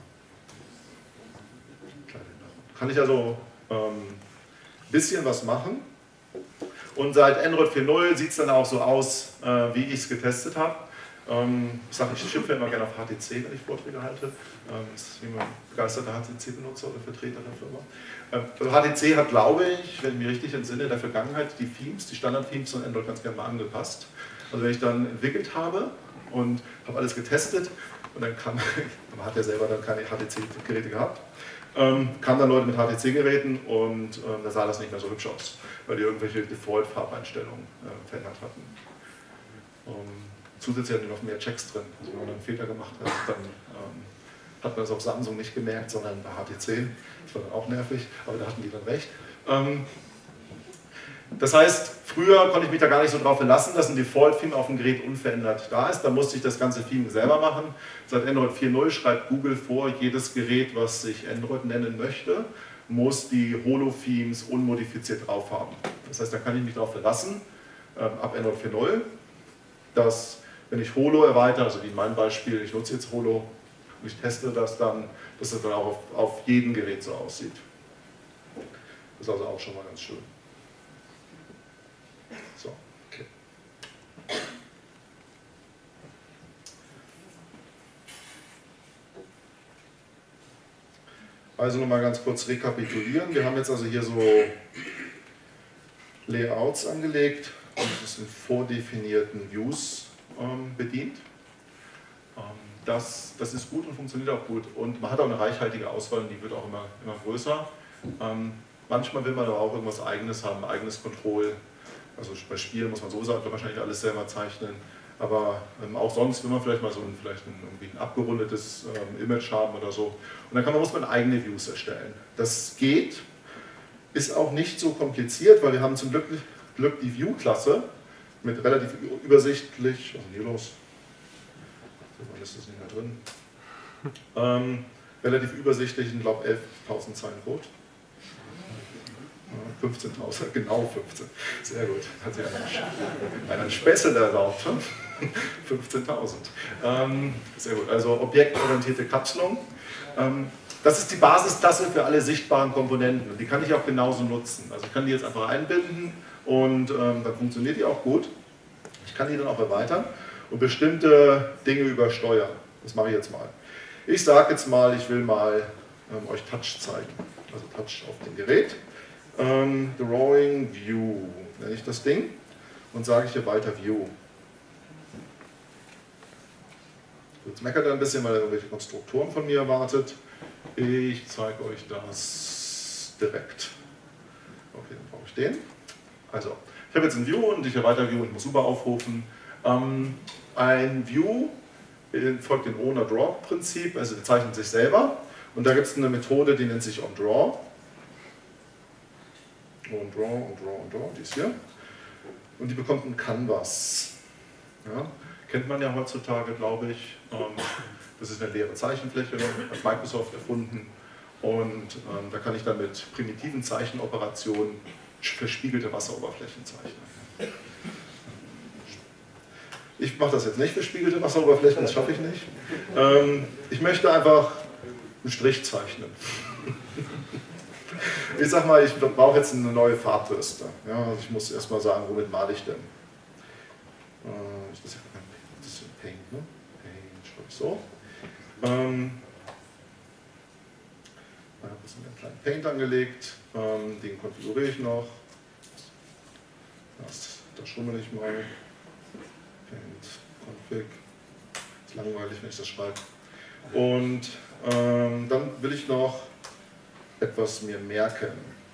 Hintergrund. Kann ich also ein bisschen was machen und seit Android 4.0 sieht es dann auch so aus, wie ich es getestet habe. Ich sage, ich schimpfe immer gerne auf HTC, wenn ich Vorträge halte. Ich bin immer begeisterter HTC-Benutzer oder Vertreter der Firma. Also HTC hat, glaube ich, wenn ich mich richtig entsinne, in der Vergangenheit die Themes, die Standard-Themes von Android ganz gerne mal angepasst. Also wenn ich dann entwickelt habe und habe alles getestet und dann kam, man hat ja selber dann keine HTC-Geräte gehabt, kamen dann Leute mit HTC-Geräten und da sah das nicht mehr so hübsch aus, weil die irgendwelche Default-Farbeinstellungen verändert hatten. Zusätzlich hatten die noch mehr Checks drin. Also wenn man einen Fehler gemacht hat, dann hat man das auf Samsung nicht gemerkt, sondern bei HTC. Das war dann auch nervig, aber da hatten die dann recht. Das heißt, früher konnte ich mich da gar nicht so drauf verlassen, dass ein Default-Theme auf dem Gerät unverändert da ist. Da musste ich das ganze Theme selber machen. Seit Android 4.0 schreibt Google vor, jedes Gerät, was sich Android nennen möchte, muss die Holo-Themes unmodifiziert drauf haben. Das heißt, da kann ich mich darauf verlassen, ab Android 4.0, dass wenn ich Holo erweitere, also wie in meinem Beispiel, ich nutze jetzt Holo und ich teste das dann, dass das dann auch auf jedem Gerät so aussieht. Das ist also auch schon mal ganz schön. So, okay. Also nochmal ganz kurz rekapitulieren. Wir haben jetzt also hier so Layouts angelegt und es in vordefinierten Views bedient. Das ist gut und funktioniert auch gut. Und man hat auch eine reichhaltige Auswahl und die wird auch immer größer. Manchmal will man aber auch irgendwas Eigenes haben, eigenes Control. Also bei Spielen muss man sowieso wahrscheinlich alles selber zeichnen. Aber auch sonst will man vielleicht mal so irgendwie ein abgerundetes Image haben oder so. Und dann muss man eigene Views erstellen. Das geht, ist auch nicht so kompliziert, weil wir haben zum Glück die View-Klasse mit relativ übersichtlich, was ist denn hier los? Wann ist das nicht mehr drin? Relativ übersichtlichen, glaube ich, 11.000 Zeilen Code. 15.000, genau 15. Sehr gut. Hat sich einen Späßel erlaubt. 15.000. Sehr gut. Also objektorientierte Kapselung. Das ist die Basisklasse für alle sichtbaren Komponenten. Und die kann ich auch genauso nutzen. Also ich kann die jetzt einfach einbinden und dann funktioniert die auch gut. Ich kann die dann auch erweitern und bestimmte Dinge übersteuern. Das mache ich jetzt mal. Ich sage jetzt mal, ich will mal euch Touch zeigen. Also Touch auf dem Gerät. Drawing View nenne ich das Ding und sage ich hier weiter View. Jetzt meckert er ein bisschen, weil er irgendwelche Konstruktoren von mir erwartet. Ich zeige euch das direkt. Okay, dann brauche ich den. Also, ich habe jetzt ein View und ich erweitere View und muss Super aufrufen. Ein View folgt dem Owner-Draw-Prinzip, also der zeichnet sich selber. Und da gibt es eine Methode, die nennt sich onDraw. onDraw, die ist hier. Und die bekommt ein Canvas. Ja, kennt man ja heutzutage, glaube ich. Das ist eine leere Zeichenfläche, hat Microsoft erfunden. Und da kann ich dann mit primitiven Zeichenoperationen verspiegelte Wasseroberflächen zeichnen. Ich mache das jetzt nicht für spiegelte Wasseroberflächen, das schaffe ich nicht. Ich möchte einfach einen Strich zeichnen. Ich sag mal, ich brauche jetzt eine neue Farbbürste. Ja, also ich muss erstmal sagen, womit male ich denn? Das ist Paint, ne? Paint, schreibe ich so. Ich habe einen kleinen Paint angelegt, den konfiguriere ich noch. Das schummel ich mal. Paint, Config. Ist langweilig, wenn ich das schreibe. Und dann will ich noch etwas mir merken.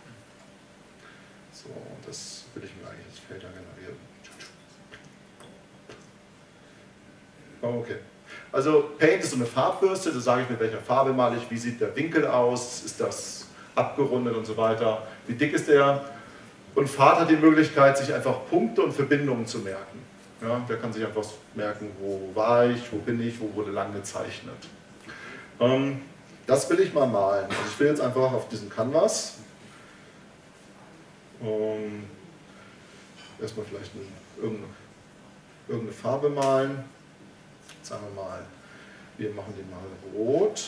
So, das will ich mir eigentlich als Felder generieren. Okay. Also Paint ist so eine Farbbürste, da sage ich, mit welcher Farbe male ich, wie sieht der Winkel aus, ist das abgerundet und so weiter, wie dick ist der. Und Fahrt hat die Möglichkeit, sich einfach Punkte und Verbindungen zu merken. Ja, der kann sich einfach merken, wo war ich, wo bin ich, wo wurde lang gezeichnet. Das will ich mal malen. Also ich will jetzt einfach auf diesem Canvas erstmal vielleicht irgendeine Farbe malen. Sagen wir mal, wir machen den mal rot.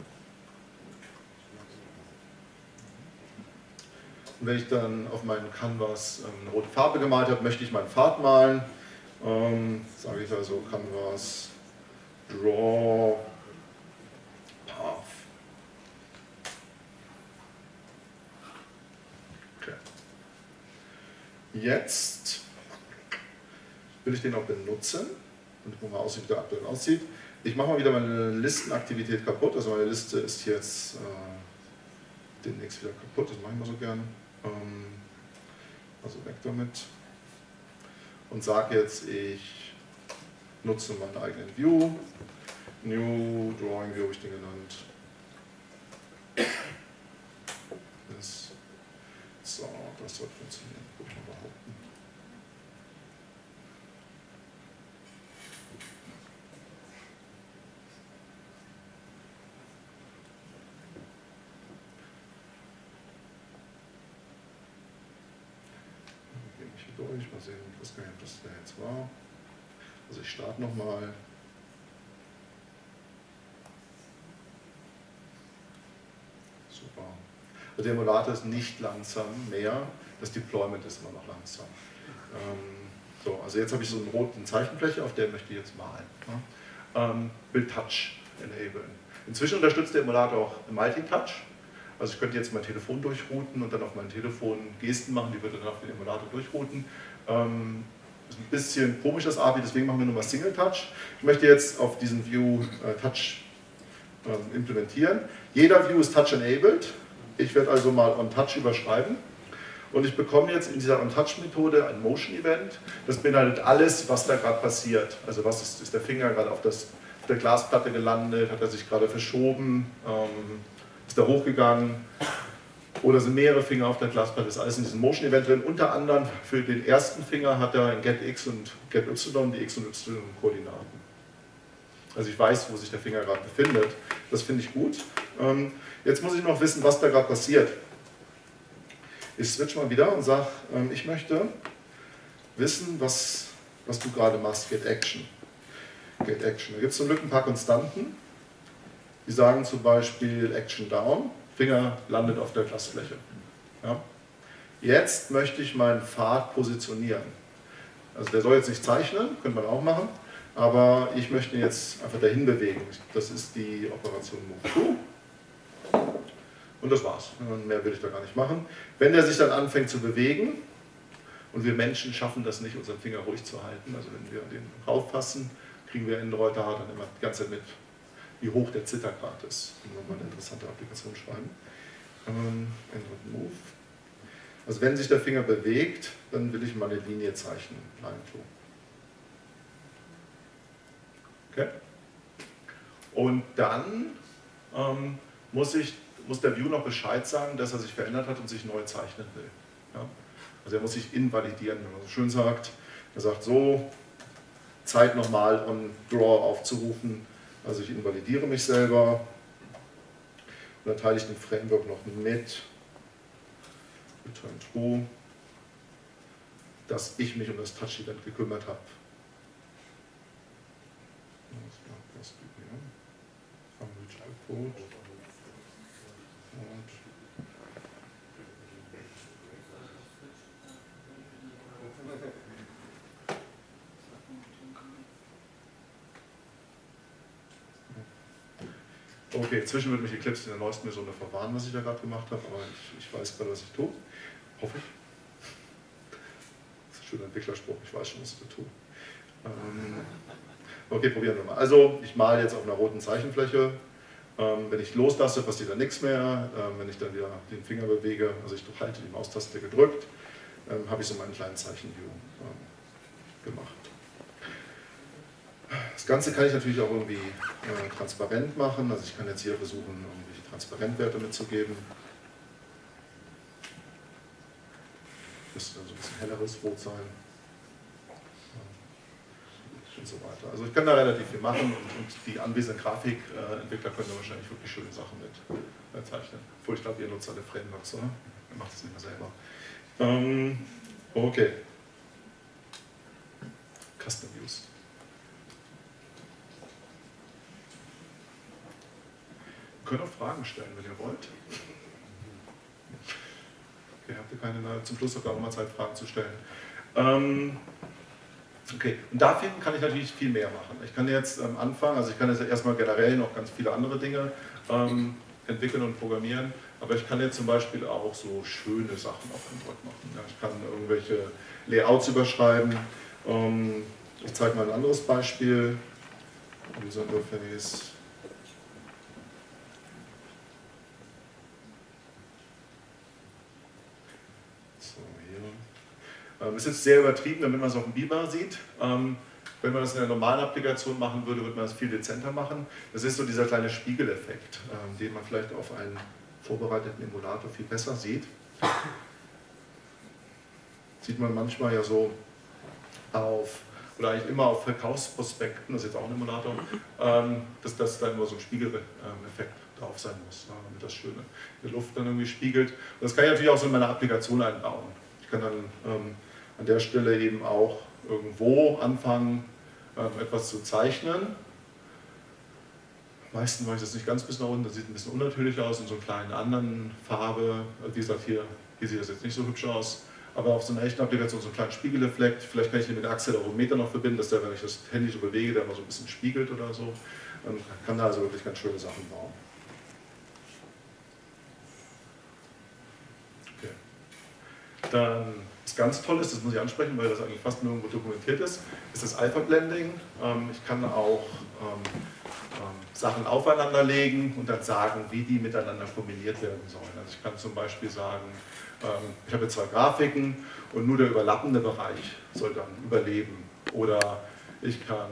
Und wenn ich dann auf meinem Canvas eine rote Farbe gemalt habe, möchte ich meinen Pfad malen. Sage ich also Canvas, Draw, Path. Okay. Jetzt will ich den auch benutzen, damit man mal aussieht, wie der aktuell aussieht. Ich mache mal wieder meine Listenaktivität kaputt, also meine Liste ist jetzt demnächst wieder kaputt, das mache ich mal so gern. Also weg damit. Und sage jetzt, ich nutze meinen eigenen View. New Drawing View habe ich den genannt. So, das sollte funktionieren, würde ich mal behaupten. Durch, mal sehen, was das da jetzt war. Also ich starte nochmal. Super. Also der Emulator ist nicht langsam mehr, das Deployment ist immer noch langsam. So, also jetzt habe ich so eine rote Zeichenfläche, auf der möchte ich jetzt malen. Will Touch enablen. Inzwischen unterstützt der Emulator auch Multi-Touch. Also ich könnte jetzt mein Telefon durchrouten und dann auf mein Telefon Gesten machen, die würde dann auf den Emulator durchrouten. Ist ein bisschen komisch das API, deswegen machen wir nur mal Single Touch. Ich möchte jetzt auf diesen View Touch implementieren. Jeder View ist Touch enabled. Ich werde also mal on Touch überschreiben. Und ich bekomme jetzt in dieser on Touch Methode ein Motion Event. Das beinhaltet alles, was da gerade passiert. Also was ist der Finger gerade auf der Glasplatte gelandet, hat er sich gerade verschoben. Ist da hochgegangen oder sind mehrere Finger auf der Glasplatte, ist alles in diesem Motion Event drin. Unter anderem für den ersten Finger hat er ein GetX und GetY, die X und Y Koordinaten. Also ich weiß, wo sich der Finger gerade befindet. Das finde ich gut. Jetzt muss ich noch wissen, was da gerade passiert. Ich switch mal wieder und sage, ich möchte wissen, was du gerade machst, GetAction. GetAction. Da gibt es zum Glück ein paar Konstanten. Die sagen zum Beispiel Action Down, Finger landet auf der Glasfläche. Ja. Jetzt möchte ich meinen Pfad positionieren. Also der soll jetzt nicht zeichnen, könnte man auch machen, aber ich möchte ihn jetzt einfach dahin bewegen. Das ist die Operation Move To. Und das war's. Mehr will ich da gar nicht machen. Wenn der sich dann anfängt zu bewegen, und wir Menschen schaffen das nicht, unseren Finger ruhig zu halten, also wenn wir den raufpassen, kriegen wir in Reuter dann immer die ganze Zeit mit, wie hoch der Zittergrad ist. Können wir mal eine interessante Applikation schreiben. End Move. Also wenn sich der Finger bewegt, dann will ich mal eine Linie zeichnen. Line to. Okay. Und dann muss der View noch Bescheid sagen, dass er sich verändert hat und sich neu zeichnen will. Ja? Also er muss sich invalidieren, wenn man so schön sagt. Er sagt so, Zeit nochmal on Draw aufzurufen. Also ich invalidiere mich selber. Und dann teile ich den Framework noch mit. Return True. Dass ich mich um das Touch-Event gekümmert habe. Okay, inzwischen wird mich Eclipse in der neuesten Version verwarnen, was ich da gerade gemacht habe, aber ich weiß gerade, was ich tue. Hoffe ich. Das ist ein schöner Entwicklerspruch, ich weiß schon, was ich da tue. Okay, probieren wir mal. Also, ich male jetzt auf einer roten Zeichenfläche. Wenn ich loslasse, passiert da nichts mehr. Wenn ich dann wieder den Finger bewege, also ich halte die Maustaste gedrückt, habe ich so meinen kleinen Zeichenview gemacht. Das Ganze kann ich natürlich auch irgendwie transparent machen. Also ich kann jetzt hier versuchen, irgendwelche Transparentwerte mitzugeben. Müsste dann so ein bisschen helleres Rot sein. Und so weiter. Also ich kann da relativ viel machen und die anwesenden Grafikentwickler können da wahrscheinlich wirklich schöne Sachen mit zeichnen. Obwohl ich glaube, ihr nutzt alle Frameworks, oder? Ihr macht das nicht mehr selber. Okay. Custom Views. Ihr könnt auch Fragen stellen, wenn ihr wollt. Okay, habt ihr keine, zum Schluss habt ihr auch nochmal Zeit, Fragen zu stellen. Okay, und dafür kann ich natürlich viel mehr machen. Ich kann jetzt anfangen, also ich kann jetzt erstmal generell noch ganz viele andere Dinge entwickeln und programmieren, aber ich kann jetzt zum Beispiel auch so schöne Sachen auf Android machen. Ja, ich kann irgendwelche Layouts überschreiben. Ich zeige mal ein anderes Beispiel. User Interface. So, hier. Ist jetzt sehr übertrieben, damit man es auf dem Beamer sieht. Wenn man das in einer normalen Applikation machen würde, würde man das viel dezenter machen. Das ist so dieser kleine Spiegeleffekt, den man vielleicht auf einen vorbereiteten Emulator viel besser sieht. Sieht man manchmal ja so auf, oder eigentlich immer auf Verkaufsprospekten, das ist jetzt auch ein Emulator, dass das dann immer so ein Spiegeleffekt drauf sein muss, damit das Schöne in der Luft dann irgendwie spiegelt. Und das kann ich natürlich auch so in meine Applikation einbauen. Ich kann dann an der Stelle eben auch irgendwo anfangen, etwas zu zeichnen. Meistens mache ich das nicht ganz bis nach unten, das sieht ein bisschen unnatürlich aus, in so einer kleinen anderen Farbe. Wie gesagt, hier sieht das jetzt nicht so hübsch aus, aber auf so einer echten Applikation so einen kleinen Spiegeleffekt. Vielleicht kann ich den mit dem Accelerometer noch verbinden, dass der, wenn ich das Handy so bewege, der mal so ein bisschen spiegelt oder so. Und kann da also wirklich ganz schöne Sachen bauen. Okay. Dann was ganz toll ist, das muss ich ansprechen, weil das eigentlich fast nirgendwo dokumentiert ist das Alpha-Blending. Ich kann auch Sachen aufeinander legen und dann sagen, wie die miteinander kombiniert werden sollen. Also ich kann zum Beispiel sagen, ich habe jetzt zwei Grafiken und nur der überlappende Bereich soll dann überleben. Oder ich kann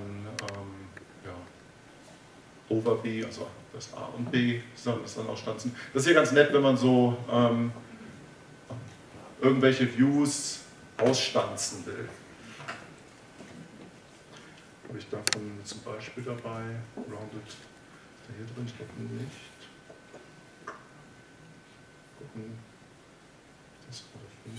over B, also das A und B, sollen das dann ausstanzen. Das ist hier ganz nett, wenn man so irgendwelche Views ausstanzen will. Habe ich davon zum Beispiel dabei? Rounded ist der hier drin? Ich glaube nicht. Gucken. Das war der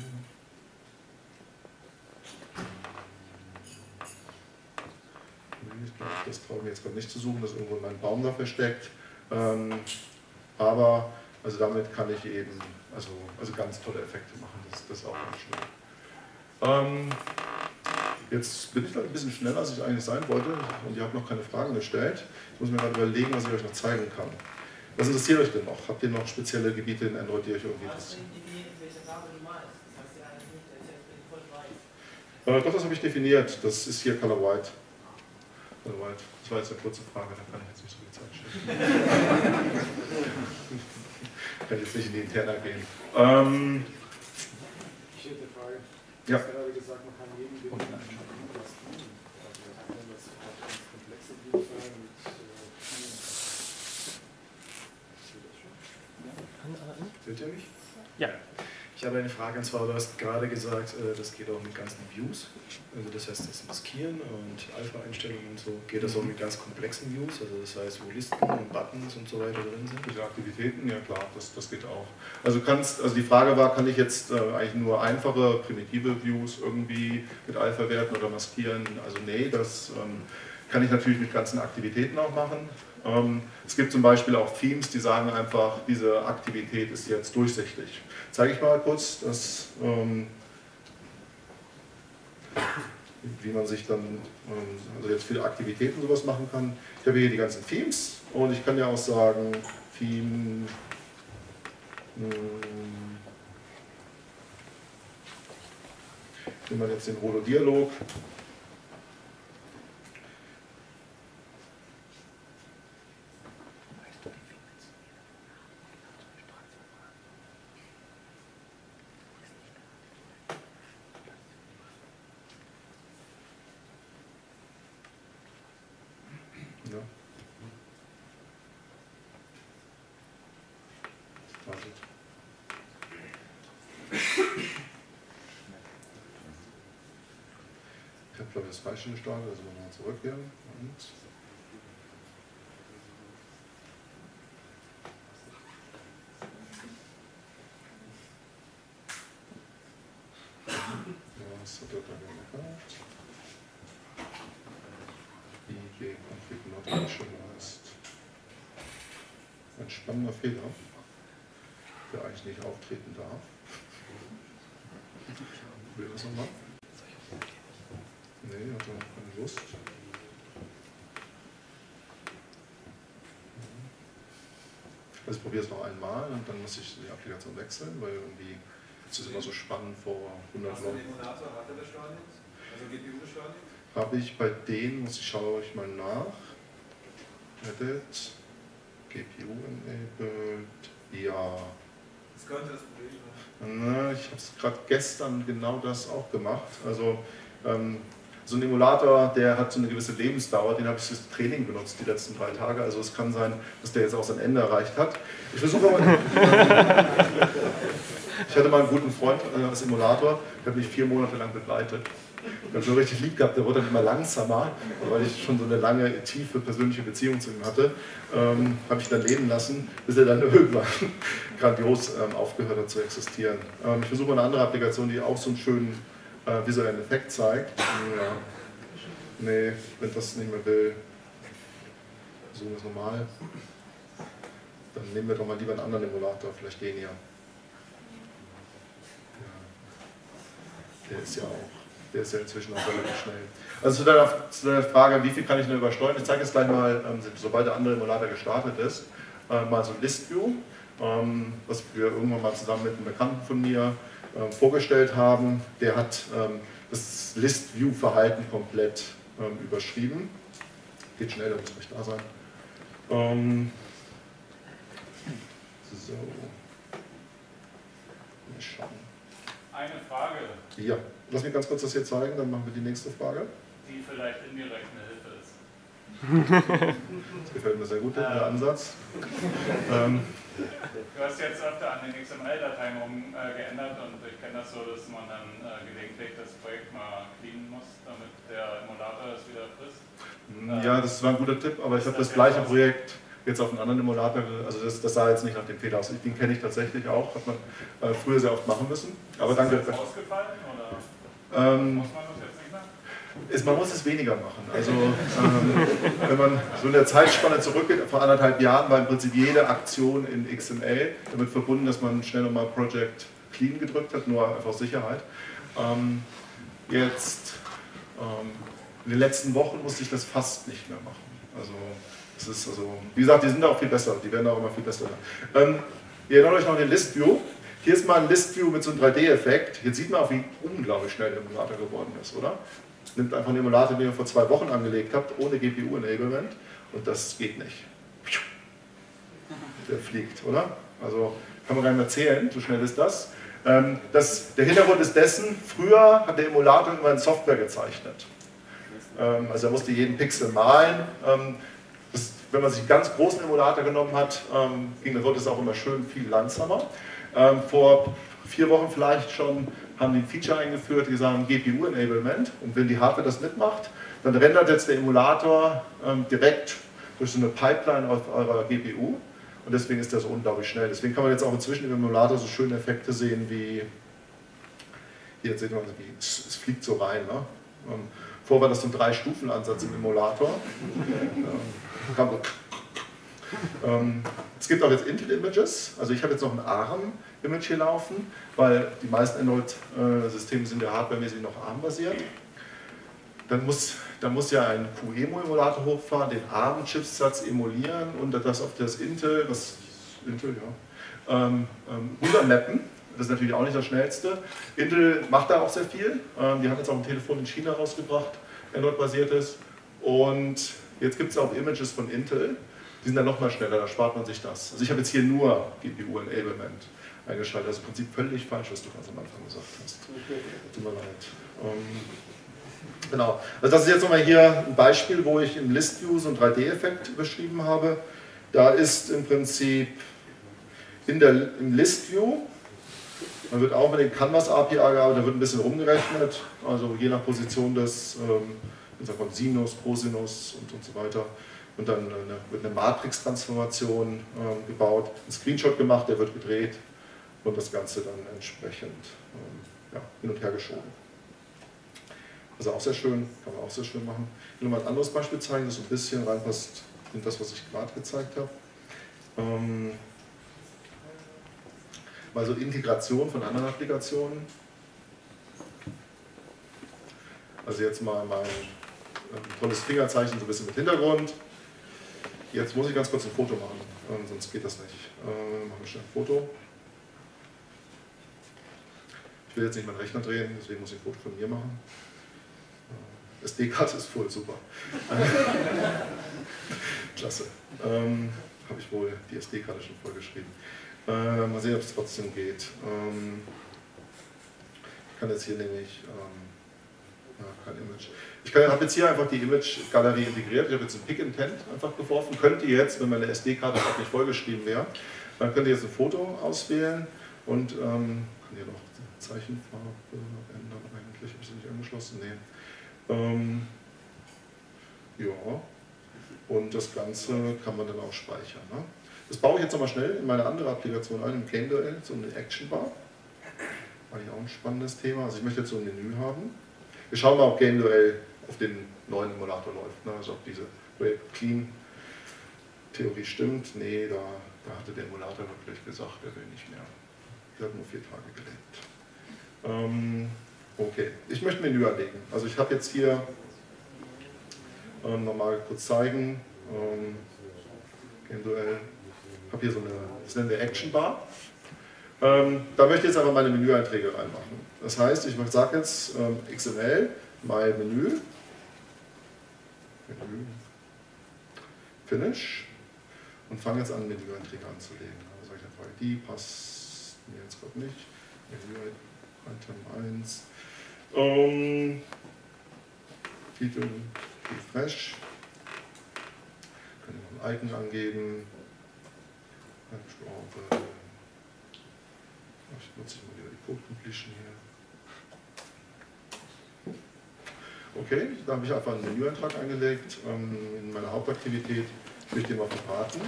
Film. Das traue ich mir jetzt gerade nicht zu suchen, das ist irgendwo in meinem Baum da versteckt. Aber also damit kann ich eben also ganz tolle Effekte machen, das ist auch ganz schön. Jetzt bin ich halt ein bisschen schneller, als ich eigentlich sein wollte und ihr habt noch keine Fragen gestellt. Ich muss mir gerade überlegen, was ich euch noch zeigen kann. Was interessiert euch denn noch? Habt ihr noch spezielle Gebiete in Android, die euch irgendwie interessieren? Doch, das habe ich definiert. Das ist hier Color White. Color White. Das war jetzt eine kurze Frage, da kann ich jetzt nicht so viel Zeit stellen. Kann ich jetzt nicht in die Interna gehen. Ich hätte eine Frage. Du hast gerade gesagt, man kann jeden Bild was tun. Also kann das auch ganz komplexe Views sein mit Hört ihr mich? Ja. Ich habe eine Frage, und zwar, du hast gerade gesagt, das geht auch mit ganzen Views. Also das heißt, das Maskieren und Alpha-Einstellungen und so. Geht das auch mit ganz komplexen Views? Also das heißt, wo Listen und Buttons und so weiter drin sind? Diese Aktivitäten, ja klar, das geht auch. Also die Frage war, kann ich jetzt eigentlich nur einfache, primitive Views irgendwie mit Alpha werten oder maskieren? Also nee, das kann ich natürlich mit ganzen Aktivitäten auch machen. Es gibt zum Beispiel auch Themes, die sagen einfach, diese Aktivität ist jetzt durchsichtig. Zeige ich mal kurz, wie man sich dann also jetzt viele Aktivitäten sowas machen kann. Ich habe hier die ganzen Themes und ich kann ja auch sagen, Theme nehmen wir jetzt den Holo-Dialog. Wartet. Ich habe, glaube ich, das Falsche gestartet, also nochmal zurückgehen. Und was hat er da gemacht? IG Config Not Initialized. Ein spannender Fehler, der eigentlich nicht auftreten darf. Will das nochmal? Nee, hat er noch keine Lust. Also ich probiere es noch einmal und dann muss ich die Applikation wechseln, weil irgendwie es ist immer so spannend vor 100 Leuten. Hast du den Emulator, hat er beschleunigt? Also GPU beschleunigt? Habe ich bei denen, schaue ich mal nach. Edit, GPU enabled, ja. Das könnte das Problem sein. Na, ich habe es gerade gestern genau das auch gemacht. Also so ein Emulator, der hat so eine gewisse Lebensdauer, den habe ich fürs Training benutzt die letzten 3 Tage. Also es kann sein, dass der jetzt auch sein Ende erreicht hat. Ich versuche aber. Ich hatte mal einen guten Freund als Emulator, der hat mich 4 Monate lang begleitet. Ich habe so richtig lieb gehabt, der wurde dann immer langsamer, weil ich schon so eine lange, tiefe persönliche Beziehung zu ihm hatte, habe ich dann leben lassen, bis er dann irgendwann grandios aufgehört hat zu existieren. Ich versuche eine andere Applikation, die auch so einen schönen visuellen Effekt zeigt. Ja. Nee, wenn das nicht mehr will, versuchen wir es nochmal. Dann nehmen wir doch mal lieber einen anderen Emulator, vielleicht den hier. Der ist ja inzwischen auch relativ schnell. Also zu deiner Frage, wie viel kann ich denn übersteuern? Ich zeige jetzt gleich mal, sobald der andere Emulator gestartet ist, mal so ein List-View, was wir irgendwann mal zusammen mit einem Bekannten von mir vorgestellt haben. Der hat das List-View-Verhalten komplett überschrieben. Geht schnell, da muss ich da sein. So. Mal schauen. Eine Frage, Ja, lass mich ganz kurz das hier zeigen, dann machen wir die nächste Frage. die vielleicht indirekt eine Hilfe ist. Das gefällt mir sehr gut, der Ansatz. Du hast jetzt öfter an den XML-Dateien geändert und ich kenne das so, dass man dann gelegentlich das Projekt mal cleanen muss, damit der Emulator es wieder frisst. Ja, das war ein guter Tipp, aber ich habe das gleiche Projekt jetzt auf einen anderen Emulator, also das sah jetzt nicht nach dem Fehler aus. Den kenne ich tatsächlich auch, hat man früher sehr oft machen müssen. Aber danke. Ist das jetzt ausgefallen oder muss man das jetzt nicht mehr? Man muss es weniger machen. Also wenn man so in der Zeitspanne zurückgeht, vor 1,5 Jahren war im Prinzip jede Aktion in XML damit verbunden, dass man schnell nochmal Project Clean gedrückt hat, nur einfach aus Sicherheit. Jetzt in den letzten Wochen musste ich das fast nicht mehr machen. Also es ist wie gesagt, die sind auch viel besser, die werden auch immer viel besser. Ihr erinnert euch noch an den List View. Hier ist mal ein List View mit so einem 3D-Effekt. Jetzt sieht man auch, wie unglaublich schnell der Emulator geworden ist, oder? Nimmt einfach einen Emulator, den ihr vor 2 Wochen angelegt habt, ohne GPU-Enablement, und das geht nicht. Der fliegt, oder? Also kann man gar nicht mehr erzählen, so schnell ist das. Der Hintergrund ist dessen, früher hat der Emulator immer in Software gezeichnet. Also er musste jeden Pixel malen. Wenn man sich einen ganz großen Emulator genommen hat, wurde es auch immer schön viel langsamer. Vor 4 Wochen vielleicht schon haben die ein Feature eingeführt, die sagen GPU-Enablement, und wenn die Hardware das mitmacht, dann rendert jetzt der Emulator direkt durch so eine Pipeline auf eurer GPU, und deswegen ist der so unglaublich schnell. Deswegen kann man jetzt auch inzwischen im Emulator so schöne Effekte sehen wie, hier jetzt seht ihr, es fliegt so rein. Ne? Vorher war das so ein 3-Stufen-Ansatz im Emulator. Es gibt auch jetzt Intel-Images, also ich habe jetzt noch ein ARM-Image hier laufen, weil die meisten Android-Systeme sind ja hardwaremäßig noch ARM-basiert. Dann muss ja ein QEMU-Emulator hochfahren, den ARM-Chipsatz emulieren und das auf das rübermappen. Das ist natürlich auch nicht das Schnellste. Intel macht da auch sehr viel. Die haben jetzt auch ein Telefon in China rausgebracht, Android-basiertes. Und jetzt gibt es auch Images von Intel. Die sind dann nochmal schneller, da spart man sich das. Also ich habe jetzt hier nur GPU-Enablement eingeschaltet. Also im Prinzip völlig falsch, was du ganz am Anfang gesagt hast. Tut mir leid. Genau. Also das ist jetzt nochmal hier ein Beispiel, wo ich im List View so einen 3D-Effekt beschrieben habe. Da ist im Prinzip Im List-View, man wird auch mit den Canvas API gearbeitet, da wird ein bisschen rumgerechnet, also je nach Position des Sinus, Cosinus und so weiter. Und dann wird eine Matrix-Transformation gebaut, ein Screenshot gemacht, der wird gedreht und das Ganze dann entsprechend hin und her geschoben. Also auch sehr schön, kann man auch sehr schön machen. Ich will noch mal ein anderes Beispiel zeigen, das so ein bisschen reinpasst in das, was ich gerade gezeigt habe. Mal so Integration von anderen Applikationen. Also jetzt mal mein tolles Fingerzeichen, so ein bisschen mit Hintergrund. Jetzt muss ich ganz kurz ein Foto machen, sonst geht das nicht. Machen wir schnell ein Foto. Ich will jetzt nicht meinen Rechner drehen, deswegen muss ich ein Foto von mir machen. SD-Karte ist voll, super. Klasse. Habe ich wohl die SD-Karte schon vollgeschrieben. Mal sehen, ob es trotzdem geht. Ich kann jetzt hier nämlich kein Image. Ich habe jetzt hier einfach die Image-Galerie integriert. Ich habe jetzt ein Pick-Intent einfach geworfen. Könnt ihr jetzt, wenn meine SD-Karte auch nicht vollgeschrieben wäre, dann könnt ihr jetzt ein Foto auswählen und kann hier noch die Zeichenfarbe ändern eigentlich. Habe ich sie nicht angeschlossen? Nee. Ja, und das Ganze kann man dann auch speichern. Ne? Das baue ich jetzt nochmal schnell in meine andere Applikation ein, im GameDuell, so eine Action Bar. Eigentlich auch ein spannendes Thema. Also ich möchte jetzt so ein Menü haben. Wir schauen mal, ob GameDuell auf den neuen Emulator läuft. Ne? Also ob diese Clean-Theorie stimmt. Nee, da hatte der Emulator wirklich gesagt, er will nicht mehr. Der hat nur 4 Tage gelebt. Okay, ich möchte ein Menü anlegen. Also ich habe jetzt hier, nochmal kurz zeigen, GameDuell, habe hier so eine, das nennen wir Action Bar. Da möchte ich jetzt einfach meine Menüeinträge reinmachen. Das heißt, ich sage jetzt XML, my Menü, Finish und fange jetzt an, Menüeinträge anzulegen. Also sage ich einfach, die passt mir jetzt gerade nicht. Menü Item 1. Titel, Refresh. Können wir noch ein Icon angeben. Ich nutze mal wieder die Code Completion hier. Okay, da habe ich einfach einen Menüeintrag angelegt. In meiner Hauptaktivität will ich den mal verraten.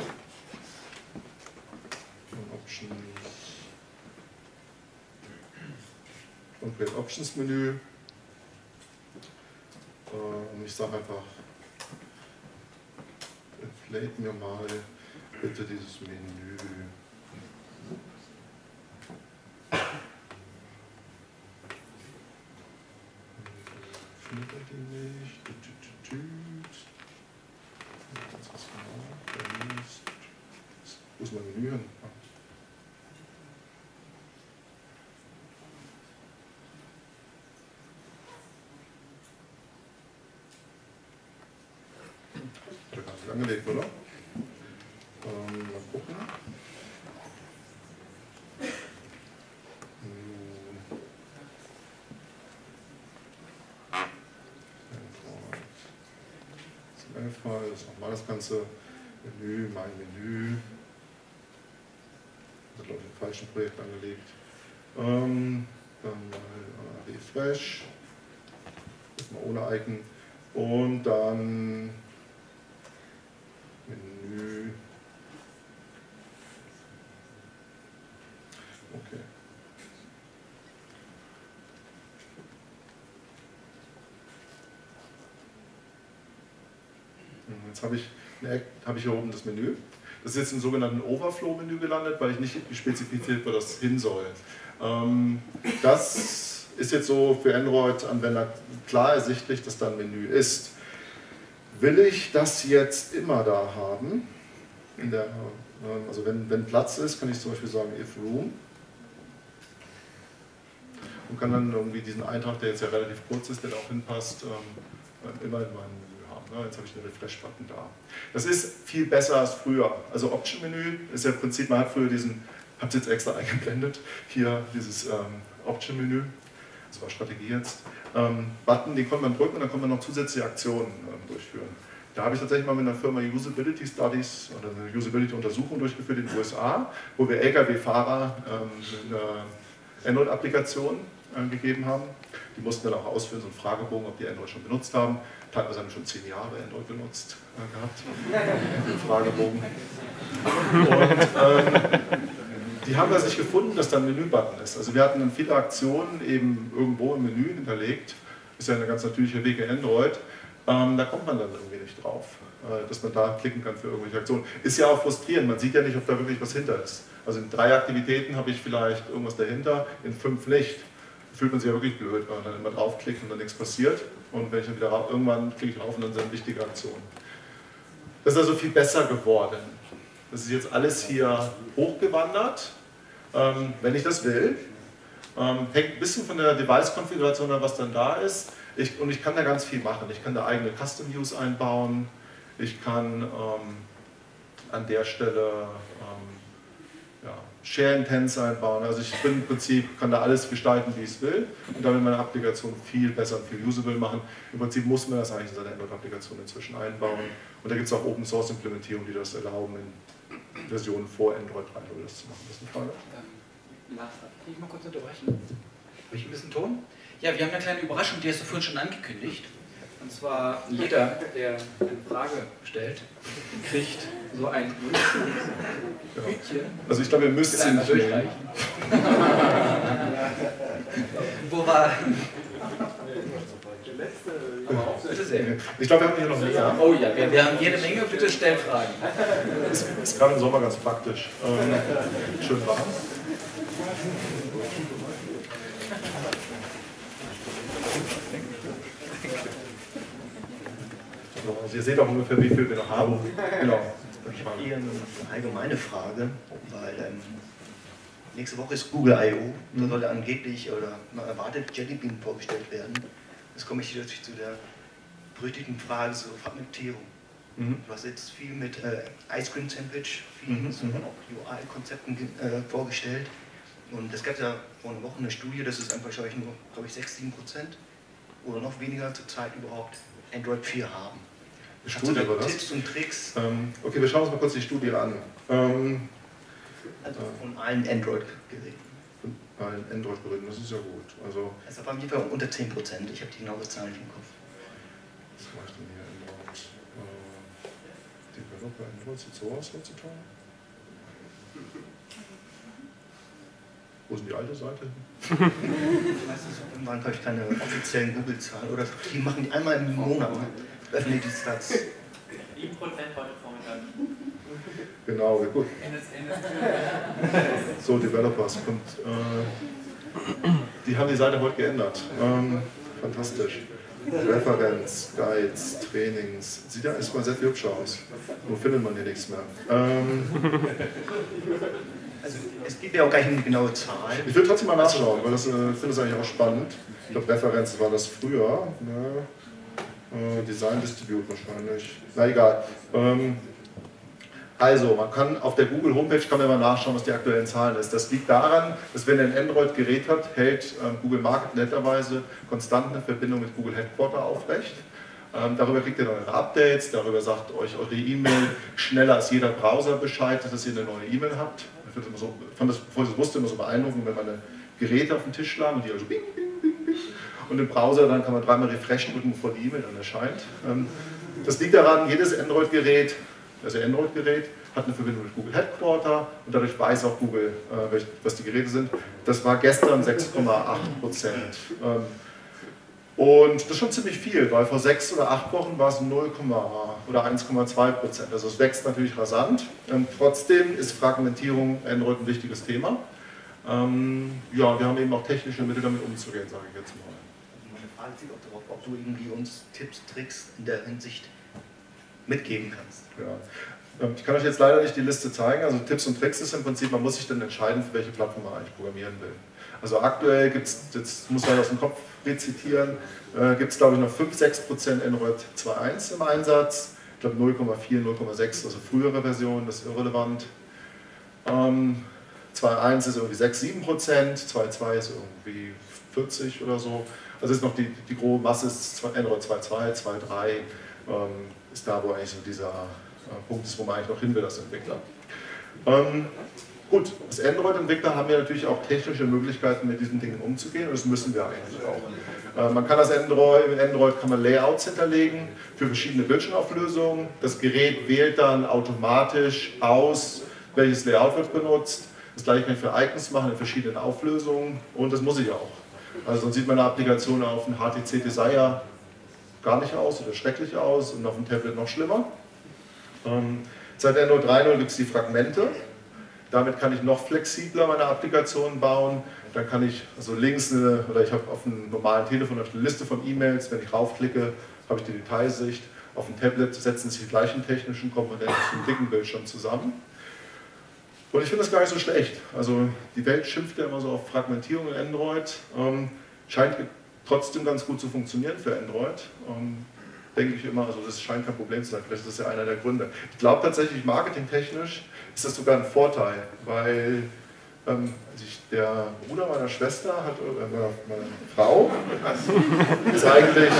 Options. Und Create Options Menü. Und ich sage einfach, inflate mir mal bitte dieses Menü. Findet er die nicht? Wo ist mein Menü hin? Angelegt, oder? Mal gucken. Das ist nochmal das ganze Menü, mein Menü. Das hat, glaube ich, im falschen Projekt angelegt. Dann mal Refresh. Das mal ohne Icon. Und dann Menü. Okay. Jetzt habe ich hier oben das Menü. Das ist jetzt im sogenannten Overflow-Menü gelandet, weil ich nicht spezifiziert, wo das hin soll. Das ist jetzt so für Android-Anwender klar ersichtlich, dass da ein Menü ist. Will ich das jetzt immer da haben? Also wenn Platz ist, kann ich zum Beispiel sagen if room und kann dann irgendwie diesen Eintrag, der jetzt ja relativ kurz ist, der da auch hinpasst, immer in meinem Menü haben. Jetzt habe ich den Refresh-Button da. Das ist viel besser als früher. Also Option-Menü ist ja im Prinzip, man hat früher diesen, ich habe es jetzt extra eingeblendet, hier dieses Option-Menü, das war Strategie jetzt. Button, den konnte man drücken und dann konnte man noch zusätzliche Aktionen durchführen. Da habe ich tatsächlich mal mit einer Firma Usability Studies oder eine Usability-Untersuchung durchgeführt in den USA, wo wir Lkw-Fahrer eine Android-Applikation gegeben haben. Die mussten dann auch ausfüllen, so einen Fragebogen, ob die Android schon benutzt haben. Teilweise haben wir schon 10 Jahre Android benutzt gehabt, den Fragebogen. Und die haben das nicht gefunden, dass da ein Menü-Button ist. Also wir hatten dann viele Aktionen eben irgendwo im Menü hinterlegt. Ist ja eine ganz natürliche Weg in Android. Da kommt man dann irgendwie nicht drauf, dass man da klicken kann für irgendwelche Aktionen. Ist ja auch frustrierend, man sieht ja nicht, ob da wirklich was hinter ist. Also in 3 Aktivitäten habe ich vielleicht irgendwas dahinter, in 5 nicht. Da fühlt man sich ja wirklich blöd, weil man dann immer draufklickt und dann nichts passiert. Und wenn ich dann wieder irgendwann klicke ich drauf und dann sind wichtige Aktionen. Das ist also viel besser geworden. Das ist jetzt alles hier hochgewandert, wenn ich das will. Hängt ein bisschen von der Device-Konfiguration an, was dann da ist. Und ich kann da ganz viel machen. Ich kann da eigene Custom Views einbauen. Ich kann an der Stelle Share Intents einbauen. Also ich bin im Prinzip, kann da alles gestalten, wie ich es will. Und damit meine Applikation viel besser und viel usable machen. Im Prinzip muss man das eigentlich in seine Android-Applikation inzwischen einbauen. Und da gibt es auch Open Source Implementierungen, die das erlauben, in Versionen vor Android 3.0 das zu machen. Das ist eine Frage. Lars, darf ich mal kurz unterbrechen? Habe ich ein bisschen Ton? Ja, wir haben eine kleine Überraschung, die hast du vorhin schon angekündigt. Und zwar jeder, der eine Frage stellt, kriegt so ein Hütchen. Also ich glaube, ihr müsst sie nicht durchreichen. Wo war... Bitte sehr. Ich glaube, wir haben hier noch mehr. Oh ja, wir haben jede Menge. Bitte stellt Fragen. Ist gerade im Sommer ganz praktisch. Schön warm. Also ihr seht auch ungefähr, wie viel wir noch haben. Genau. Ich habe hier eine allgemeine Frage, weil nächste Woche ist Google I.O. Da soll angeblich oder man erwartet Jelly Bean vorgestellt werden. Jetzt komme ich natürlich zu der berüchtigten Frage zur Fragmentierung. Du hast jetzt viel mit Ice Cream Sandwich, vielen UI-Konzepten vorgestellt. Und es gab ja vor einer Woche eine Studie, das ist einfach wahrscheinlich nur, glaube ich, 6-7% oder noch weniger zurzeit überhaupt Android 4 haben. Hast du da Tipps und Tricks? Okay, wir schauen uns mal kurz die Studie an. Also von allen Android-Geräten. Von allen Android-Geräten, das ist ja gut. Also war bei mir unter 10%, ich habe die genaue Zahl nicht im Kopf. Was mache ich denn hier Android? Developer Android sieht so aus heutzutage. Wo ist denn die alte Seite? Irgendwann habe ich keine offiziellen Google-Zahlen oder die machen die einmal im Monat. Öffentlich die Stats. 7% heute Vormittag. Genau, gut. So, Developers. Und, die haben die Seite heute geändert. Fantastisch. Referenz, Guides, Trainings. Sieht ja erstmal sehr hübsch aus. Nur findet man hier nichts mehr. Also es gibt ja auch gar nicht eine genaue Zahl. Ich will trotzdem mal nachschauen, weil das finde es eigentlich auch spannend. Ich glaube, Referenz war das früher. Ne? Design Distribute wahrscheinlich. Na egal. Also, man kann auf der Google Homepage kann man mal nachschauen, was die aktuellen Zahlen ist. Das liegt daran, dass wenn ihr ein Android-Gerät habt, hält Google Market netterweise konstant eine Verbindung mit Google Headquarter aufrecht. Darüber kriegt ihr dann eure Updates, darüber sagt euch eure E-Mail schneller als jeder Browser Bescheid, dass ihr eine neue E-Mail habt. Ich fand das, bevor ich das wusste, immer so beeindruckend, wenn meine Geräte auf den Tisch lagen und die also bing, bing, bing, bing. Und im Browser dann kann man dreimal refreshen drücken, bevor die E-Mail dann erscheint. Das liegt daran, jedes Android-Gerät, also Android-Gerät, hat eine Verbindung mit Google Headquarter und dadurch weiß auch Google, was die Geräte sind. Das war gestern 6,8%. Und das ist schon ziemlich viel, weil vor 6 oder 8 Wochen war es 0, oder 1,2%. Also es wächst natürlich rasant. Trotzdem ist Fragmentierung Android ein wichtiges Thema. Ja, wir haben eben auch technische Mittel, damit umzugehen, sage ich jetzt mal. Meine Frage zielt auch darauf, ob du irgendwie uns Tipps, Tricks in der Hinsicht mitgeben kannst. Ja. Ich kann euch jetzt leider nicht die Liste zeigen. Also Tipps und Tricks ist im Prinzip, man muss sich dann entscheiden, für welche Plattform man eigentlich programmieren will. Also aktuell gibt es, jetzt muss man aus dem Kopf rezitieren, gibt es glaube ich noch 5-6% Android 2.1 im Einsatz. Ich glaube 0,4, 0,6, also frühere Version, das ist irrelevant. 2.1 ist irgendwie 6-7%, 2.2 ist irgendwie 40 oder so. Also ist noch die grobe Masse ist Android 2.2, 2.3. ist da, wo eigentlich so dieser Punkt ist, wo man eigentlich noch hin will als Entwickler. Gut, als Android-Entwickler haben wir natürlich auch technische Möglichkeiten, mit diesen Dingen umzugehen, und das müssen wir eigentlich auch. Man kann mit Android kann man Layouts hinterlegen für verschiedene Bildschirmauflösungen. Das Gerät wählt dann automatisch aus, welches Layout wird benutzt. Das gleiche kann ich für Icons machen in verschiedenen Auflösungen, und das muss ich auch. Also sonst sieht meine Applikation auf dem HTC Desire gar nicht aus oder schrecklich aus und auf dem Tablet noch schlimmer. Seit Android 3.0 gibt es die Fragmente. Damit kann ich noch flexibler meine Applikationen bauen. Dann kann ich also links oder ich habe auf einem normalen Telefon eine Liste von E-Mails. Wenn ich raufklicke, habe ich die Detailsicht. Auf dem Tablet setzen sich die gleichen technischen Komponenten zum dicken Bildschirm zusammen. Und ich finde das gar nicht so schlecht. Also die Welt schimpft ja immer so auf Fragmentierung in Android. Scheint trotzdem ganz gut zu funktionieren für Android. Denke ich immer, also das scheint kein Problem zu sein. Vielleicht ist das ja einer der Gründe. Ich glaube tatsächlich, marketingtechnisch ist das sogar ein Vorteil, weil der Bruder meiner Schwester hat, meine Frau, ist eigentlich,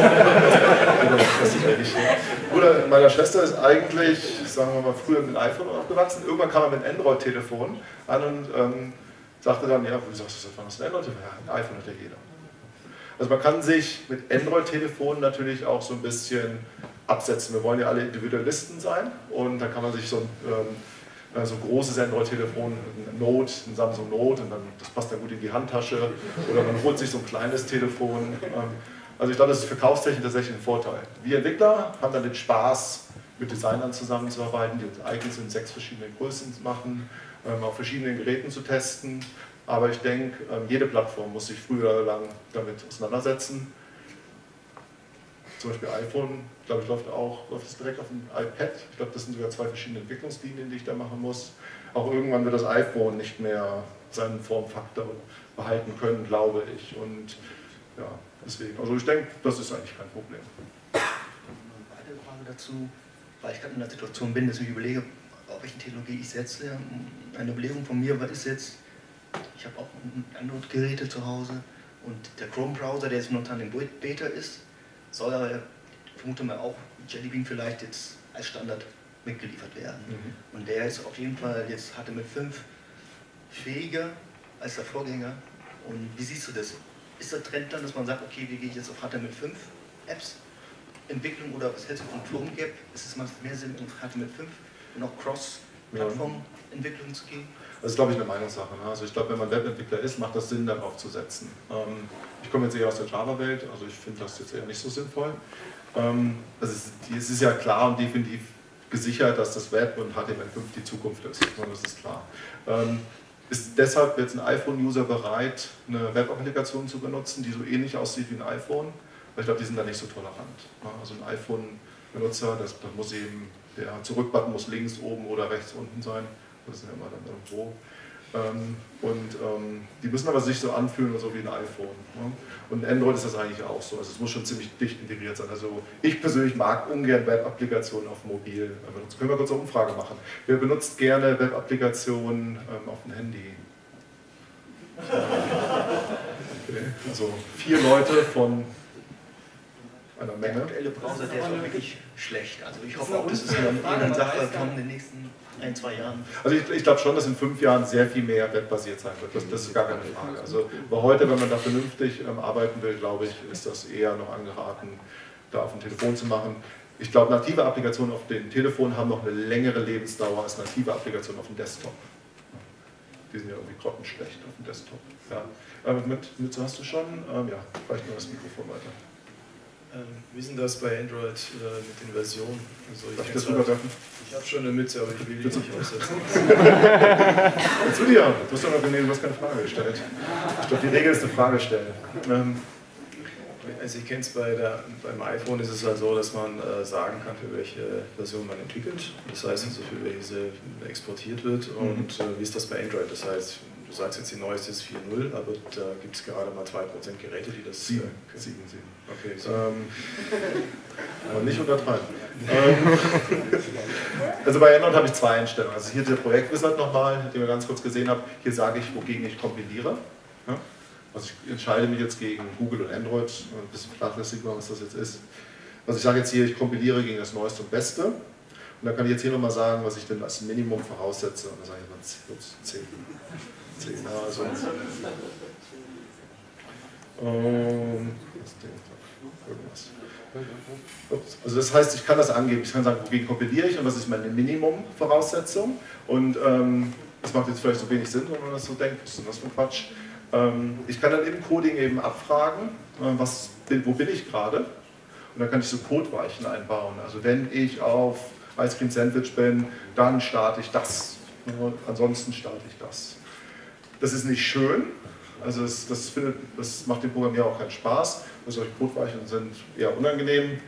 Bruder meiner Schwester ist eigentlich, sagen wir mal, früher mit einem iPhone aufgewachsen. Irgendwann kam er mit einem Android-Telefon an und sagte dann, ja, wie sagst du das, was ist ein Android-Telefon? Ja, ein iPhone hat ja jeder. Also man kann sich mit Android-Telefonen natürlich auch so ein bisschen absetzen. Wir wollen ja alle Individualisten sein, und dann kann man sich so ein großes Android-Telefon, ein Samsung Note, und dann, das passt dann gut in die Handtasche, oder man holt sich so ein kleines Telefon. Also ich glaube, das ist für Verkaufstechnik tatsächlich ein Vorteil. Wir Entwickler haben dann den Spaß, mit Designern zusammenzuarbeiten, die uns Icons in 6 verschiedenen Größen machen, auf verschiedenen Geräten zu testen. Aber ich denke, jede Plattform muss sich früher oder lang damit auseinandersetzen. Zum Beispiel iPhone, glaube ich, läuft es direkt auf dem iPad. Ich glaube, das sind sogar 2 verschiedene Entwicklungslinien, die ich da machen muss. Auch irgendwann wird das iPhone nicht mehr seinen Formfaktor behalten können, glaube ich. Und ja, deswegen, also ich denke, das ist eigentlich kein Problem. Eine weitere Frage dazu, weil ich gerade in der Situation bin, dass ich überlege, auf welche Technologie ich setze. Eine Überlegung von mir ist jetzt, ich habe auch Android-Geräte zu Hause, und der Chrome-Browser, der jetzt momentan in Beta ist, soll aber, ich vermute mal, auch mit Jelly Bean vielleicht jetzt als Standard mitgeliefert werden. Und der ist auf jeden Fall jetzt HTML5 fähiger als der Vorgänger. Und wie siehst du das? Ist der Trend dann, dass man sagt, okay, wie gehe ich jetzt auf HTML5 Apps Entwicklung, oder was hältst du von Chrome Gap? Ist es mal mehr Sinn, auf HTML5 und auch Cross-Plattform-Entwicklung zu gehen? Das ist, glaube ich, eine Meinungssache. Also ich glaube, wenn man Webentwickler ist, macht das Sinn, darauf zu setzen. Ich komme jetzt eher aus der Java-Welt, also ich finde das jetzt eher nicht so sinnvoll. Es ist ja klar und definitiv gesichert, dass das Web und HTML5 die Zukunft ist. Das ist klar. Ist deshalb jetzt ein iPhone-User bereit, eine Web-Applikation zu benutzen, die so ähnlich aussieht wie ein iPhone? Weil ich glaube, die sind da nicht so tolerant. Also ein iPhone-Benutzer, der Zurück-Button muss links, oben oder rechts unten sein. Das sind ja immer dann irgendwo. Die müssen aber sich so anfühlen, so wie ein iPhone. Und Android ist das eigentlich auch so. Also es muss schon ziemlich dicht integriert sein. Also ich persönlich mag ungern Web-Applikationen auf mobil benutzen. Können wir kurz eine Umfrage machen? Wer benutzt gerne Web-Applikationen auf dem Handy? Okay. Also 4 Leute von einer Menge. Der aktuelle Browser, der ist auch wirklich schlecht. Also ich hoffe auch, dass es eine Sache kommt in den nächsten 1-2 Jahren. Also ich glaube schon, dass in 5 Jahren sehr viel mehr webbasiert sein wird. Das ist gar keine Frage. Also aber heute, wenn man da vernünftig arbeiten will, glaube ich, ist das eher noch angeraten, da auf dem Telefon zu machen. Ich glaube, native Applikationen auf dem Telefon haben noch eine längere Lebensdauer als native Applikationen auf dem Desktop. Die sind ja irgendwie grottenschlecht auf dem Desktop. Ja. Mit hast du schon? Ja, reicht nur das Mikrofon weiter. Wie ist denn das bei Android mit den Versionen? Also ich habe schon eine Mütze, aber ich will die nicht aufsetzen. Willst du die haben? Du hast keine Frage gestellt. Ich glaube, die Regel ist eine Frage stellen. Also ich kenne es beim iPhone ist es halt so, dass man sagen kann, für welche Version man entwickelt. Das heißt also, für welche exportiert wird. Und wie ist das bei Android? Das heißt, du sagst jetzt, die neueste ist 4.0, aber da gibt es gerade mal 2% Geräte, die das... 7. Okay, so. Aber nicht untertreiben. Also bei Android habe ich 2 Einstellungen. Also hier der Projektwizard nochmal, den wir ganz kurz gesehen haben. Hier sage ich, wogegen ich kompiliere. Ja? Also ich entscheide mich jetzt gegen Google und Android, ein bisschen vernachlässigbar, was das jetzt ist. Also ich sage jetzt hier, ich kompiliere gegen das Neueste und Beste. Und dann kann ich jetzt hier nochmal sagen, was ich denn als Minimum voraussetze. Und dann sage ich mal 10. 10, ja, also. Irgendwas. Also das heißt, ich kann das angeben. Ich kann sagen, wogegen kompiliere ich und was ist meine Minimum-Voraussetzung. Und das macht jetzt vielleicht so wenig Sinn, wenn man das so denkt. Was ist denn das für Quatsch? Ich kann dann im Coding eben abfragen, wo bin ich gerade. Und dann kann ich so Codeweichen einbauen. Also wenn ich auf Ice Cream Sandwich bin, dann starte ich das. Ansonsten starte ich das. Das ist nicht schön. Also das macht dem Programmierer auch keinen Spaß. Solche Codeweichen sind eher unangenehm.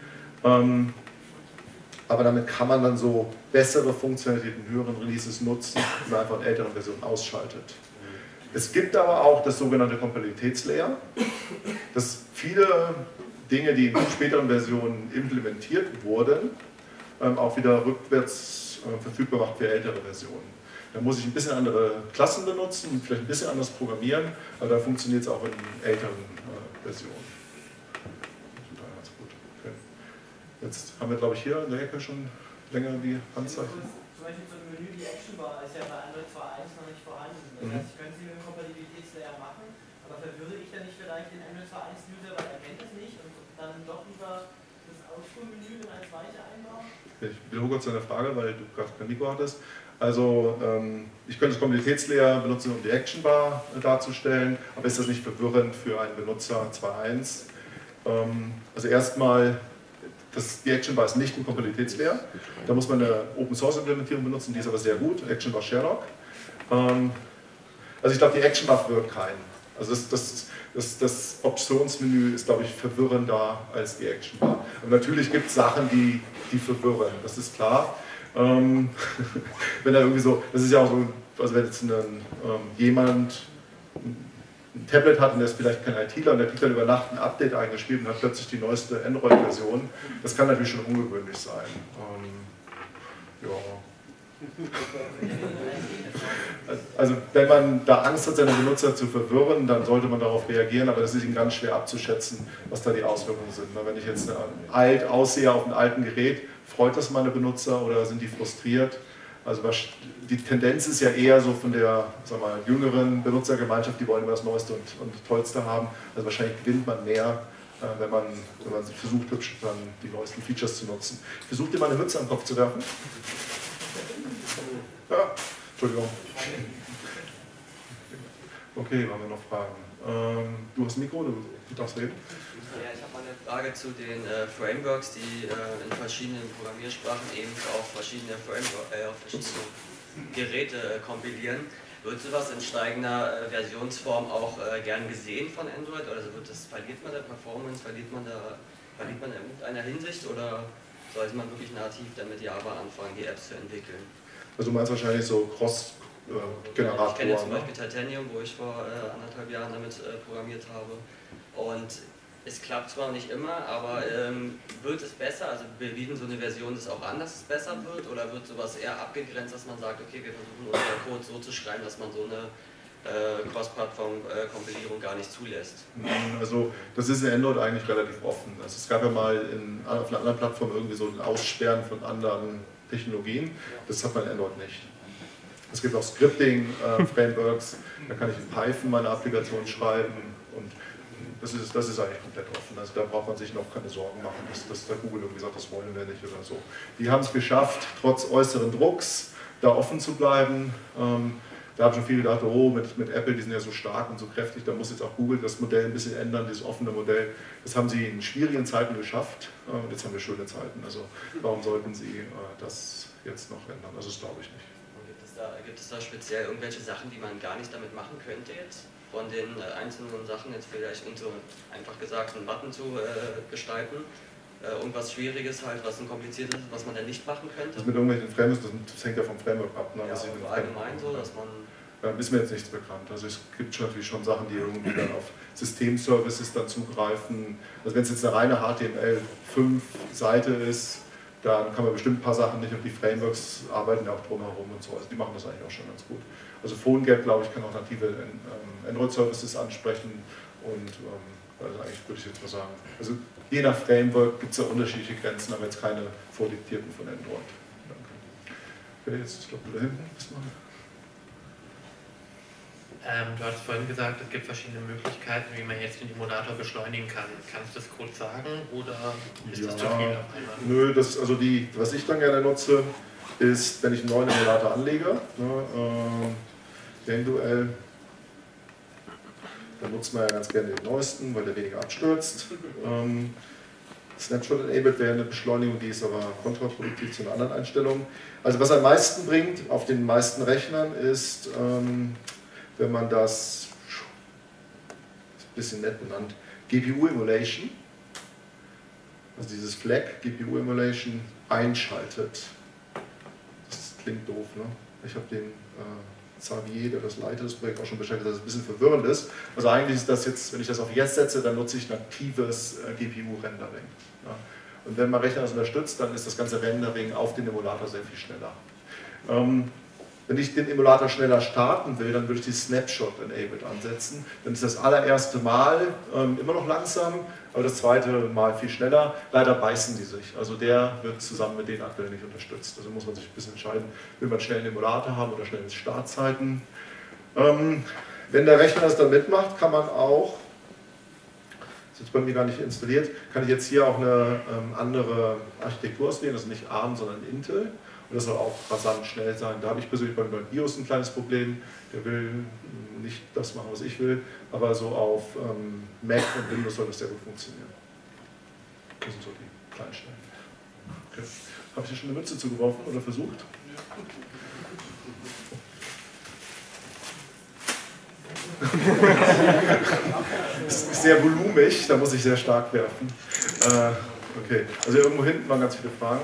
Aber damit kann man dann so bessere Funktionalitäten in höheren Releases nutzen, wenn man einfach in älteren Versionen ausschaltet. Es gibt aber auch das sogenannte Kompatibilitätslayer, dass viele Dinge, die in späteren Versionen implementiert wurden, auch wieder rückwärts verfügbar macht für ältere Versionen. Da muss ich ein bisschen andere Klassen benutzen, vielleicht ein bisschen anders programmieren, aber da funktioniert es auch in älteren Versionen. Ganz gut. Okay. Jetzt haben wir, glaube ich, hier in der Ecke schon länger die Handzeichen. Zum Beispiel so ein Menü, die Actionbar ist ja bei Android 2.1 noch nicht vorhanden. Das heißt, ich könnte sie mit dem Kompatibilitätslayer machen, aber verwirre ich dann nicht vielleicht den Android 2.1-User, weil er kennt es nicht und dann doch lieber das Ausfuhrmenü als Weiche einbauen? Ich wiederhole kurz deine Frage, weil du gerade kein Mikro hattest. Also ich könnte das Kompatibilitätslayer benutzen, um die Actionbar darzustellen, aber ist das nicht verwirrend für einen Benutzer 2.1? Also erstmal, die Actionbar ist nicht ein Kompatibilitätslayer. Da muss man eine Open-Source-Implementierung benutzen, die ist aber sehr gut, Actionbar Sherlock. Also ich glaube, die Actionbar verwirrt keinen. Also das Optionsmenü ist, glaube ich, verwirrender als die Actionbar. Und natürlich gibt es Sachen, die verwirren, das ist klar. Wenn da irgendwie so, das ist ja auch so, also wenn jetzt jemand ein Tablet hat und der ist vielleicht kein ITler und der kriegt dann über Nacht ein Update eingespielt und hat plötzlich die neueste Android-Version, das kann natürlich schon ungewöhnlich sein. Ja. Also wenn man da Angst hat, seine Benutzer zu verwirren, dann sollte man darauf reagieren, aber das ist ihnen ganz schwer abzuschätzen, was da die Auswirkungen sind. Wenn ich jetzt alt aussehe auf einem alten Gerät, freut das meine Benutzer oder sind die frustriert? Also die Tendenz ist ja eher so von der jüngeren Benutzergemeinschaft, die wollen immer das Neueste und Tollste haben. Also wahrscheinlich gewinnt man mehr, wenn man versucht, hübsch dann die neuesten Features zu nutzen. Versucht ihr mal eine Mütze am Kopf zu werfen? Ja, Entschuldigung. Okay, haben wir noch Fragen? Du hast ein Mikro, du darfst reden. Ja, ich habe mal eine Frage zu den Frameworks, die in verschiedenen Programmiersprachen eben auf verschiedene Geräte kompilieren. Wird sowas in steigender Versionsform auch gern gesehen von Android? Oder verliert man da Performance, verliert man in irgendeiner Hinsicht oder sollte man wirklich nativ dann mit Java anfangen, die Apps zu entwickeln? Also du meinst wahrscheinlich so Cross-Generatoren. Ich kenne zum Beispiel Titanium, wo ich vor 1,5 Jahren damit programmiert habe. Und es klappt zwar nicht immer, aber wird es besser? Also bewiesen so eine Version das auch an, dass es besser wird? Oder wird sowas eher abgegrenzt, dass man sagt, okay, wir versuchen unseren Code so zu schreiben, dass man so eine Cross-Plattform-Kompilierung gar nicht zulässt? Also das ist in Android eigentlich relativ offen. Also es gab ja mal auf einer anderen Plattform irgendwie so ein Aussperren von anderen Technologien. Das hat man in Android nicht. Es gibt auch Scripting-Frameworks, da kann ich in Python meine Applikation schreiben und das ist eigentlich komplett offen. Also da braucht man sich noch keine Sorgen machen, dass da Google irgendwie sagt, das wollen wir nicht oder so. Die haben es geschafft, trotz äußeren Drucks da offen zu bleiben. Da haben schon viele gedacht, oh, mit Apple, die sind ja so stark und so kräftig, da muss jetzt auch Google das Modell ein bisschen ändern, dieses offene Modell. Das haben sie in schwierigen Zeiten geschafft und jetzt haben wir schöne Zeiten. Also warum sollten sie das jetzt noch ändern? Also das glaube ich nicht. Gibt es da speziell irgendwelche Sachen, die man gar nicht damit machen könnte jetzt? Von den einzelnen Sachen jetzt vielleicht so einfach gesagt einen Button zu gestalten? Irgendwas Schwieriges halt, was ein kompliziertes ist, was man dann nicht machen könnte? Das mit irgendwelchen Frameworks, das hängt ja vom Framework ab. Ne? Ja, was aber allgemein so, dass man... ist mir jetzt nichts bekannt. Also es gibt natürlich schon Sachen, die irgendwie dann auf Systemservices dann zugreifen. Also wenn es jetzt eine reine HTML5-Seite ist, dann kann man bestimmt ein paar Sachen nicht und die Frameworks arbeiten ja auch drumherum und so. Also die machen das eigentlich auch schon ganz gut. Also PhoneGap, glaube ich, kann auch native Android-Services ansprechen und Also eigentlich würde ich jetzt mal sagen. Also je nach Framework gibt es ja unterschiedliche Grenzen, aber jetzt keine vordiktierten von Android. Danke. Okay, jetzt, ich glaube, da hinten ist mal. Du hattest vorhin gesagt, es gibt verschiedene Möglichkeiten, wie man jetzt den Emulator beschleunigen kann. Kannst du das kurz sagen oder ist das zu viel auf einmal? Nö, also was ich dann gerne nutze, ist, wenn ich einen neuen Emulator anlege, GameDuel, dann nutzt man ja ganz gerne den neuesten, weil der weniger abstürzt. Snapshot Enabled wäre eine Beschleunigung, die ist aber kontraproduktiv zu einer anderen Einstellung. Also was am meisten bringt auf den meisten Rechnern ist, wenn man das, ist ein bisschen nett benannt, GPU-Emulation, also dieses Flag GPU-Emulation einschaltet. Das klingt doof, ne? Ich habe den Xavier, der das leitet, das Projekt auch schon Bescheid gesagt, dass es ein bisschen verwirrend ist. Also eigentlich ist das jetzt, wenn ich das auf Yes setze, dann nutze ich natives GPU-Rendering. Ja. Und wenn mein Rechner das unterstützt, dann ist das ganze Rendering auf den Emulator sehr viel schneller. Wenn ich den Emulator schneller starten will, dann würde ich die Snapshot Enabled ansetzen. Dann ist das allererste Mal immer noch langsam, aber das zweite Mal viel schneller. Leider beißen die sich. Also der wird zusammen mit denen aktuell nicht unterstützt. Also muss man sich ein bisschen entscheiden, will man schnell einen Emulator haben oder schnelle Startzeiten. Wenn der Rechner das dann mitmacht, kann man auch, das ist jetzt bei mir gar nicht installiert, kann ich jetzt hier auch eine andere Architektur auswählen, das ist nicht ARM, sondern Intel. Und das soll auch rasant schnell sein. Da habe ich persönlich bei meinem BIOS ein kleines Problem. Der will nicht das machen, was ich will, aber so auf Mac und Windows soll das sehr gut funktionieren. Das sind so die kleinen Stellen. Okay. Habe ich dir schon eine Mütze zugeworfen oder versucht? Das ist sehr volumig, da muss ich sehr stark werfen. Okay, also irgendwo hinten waren ganz viele Fragen.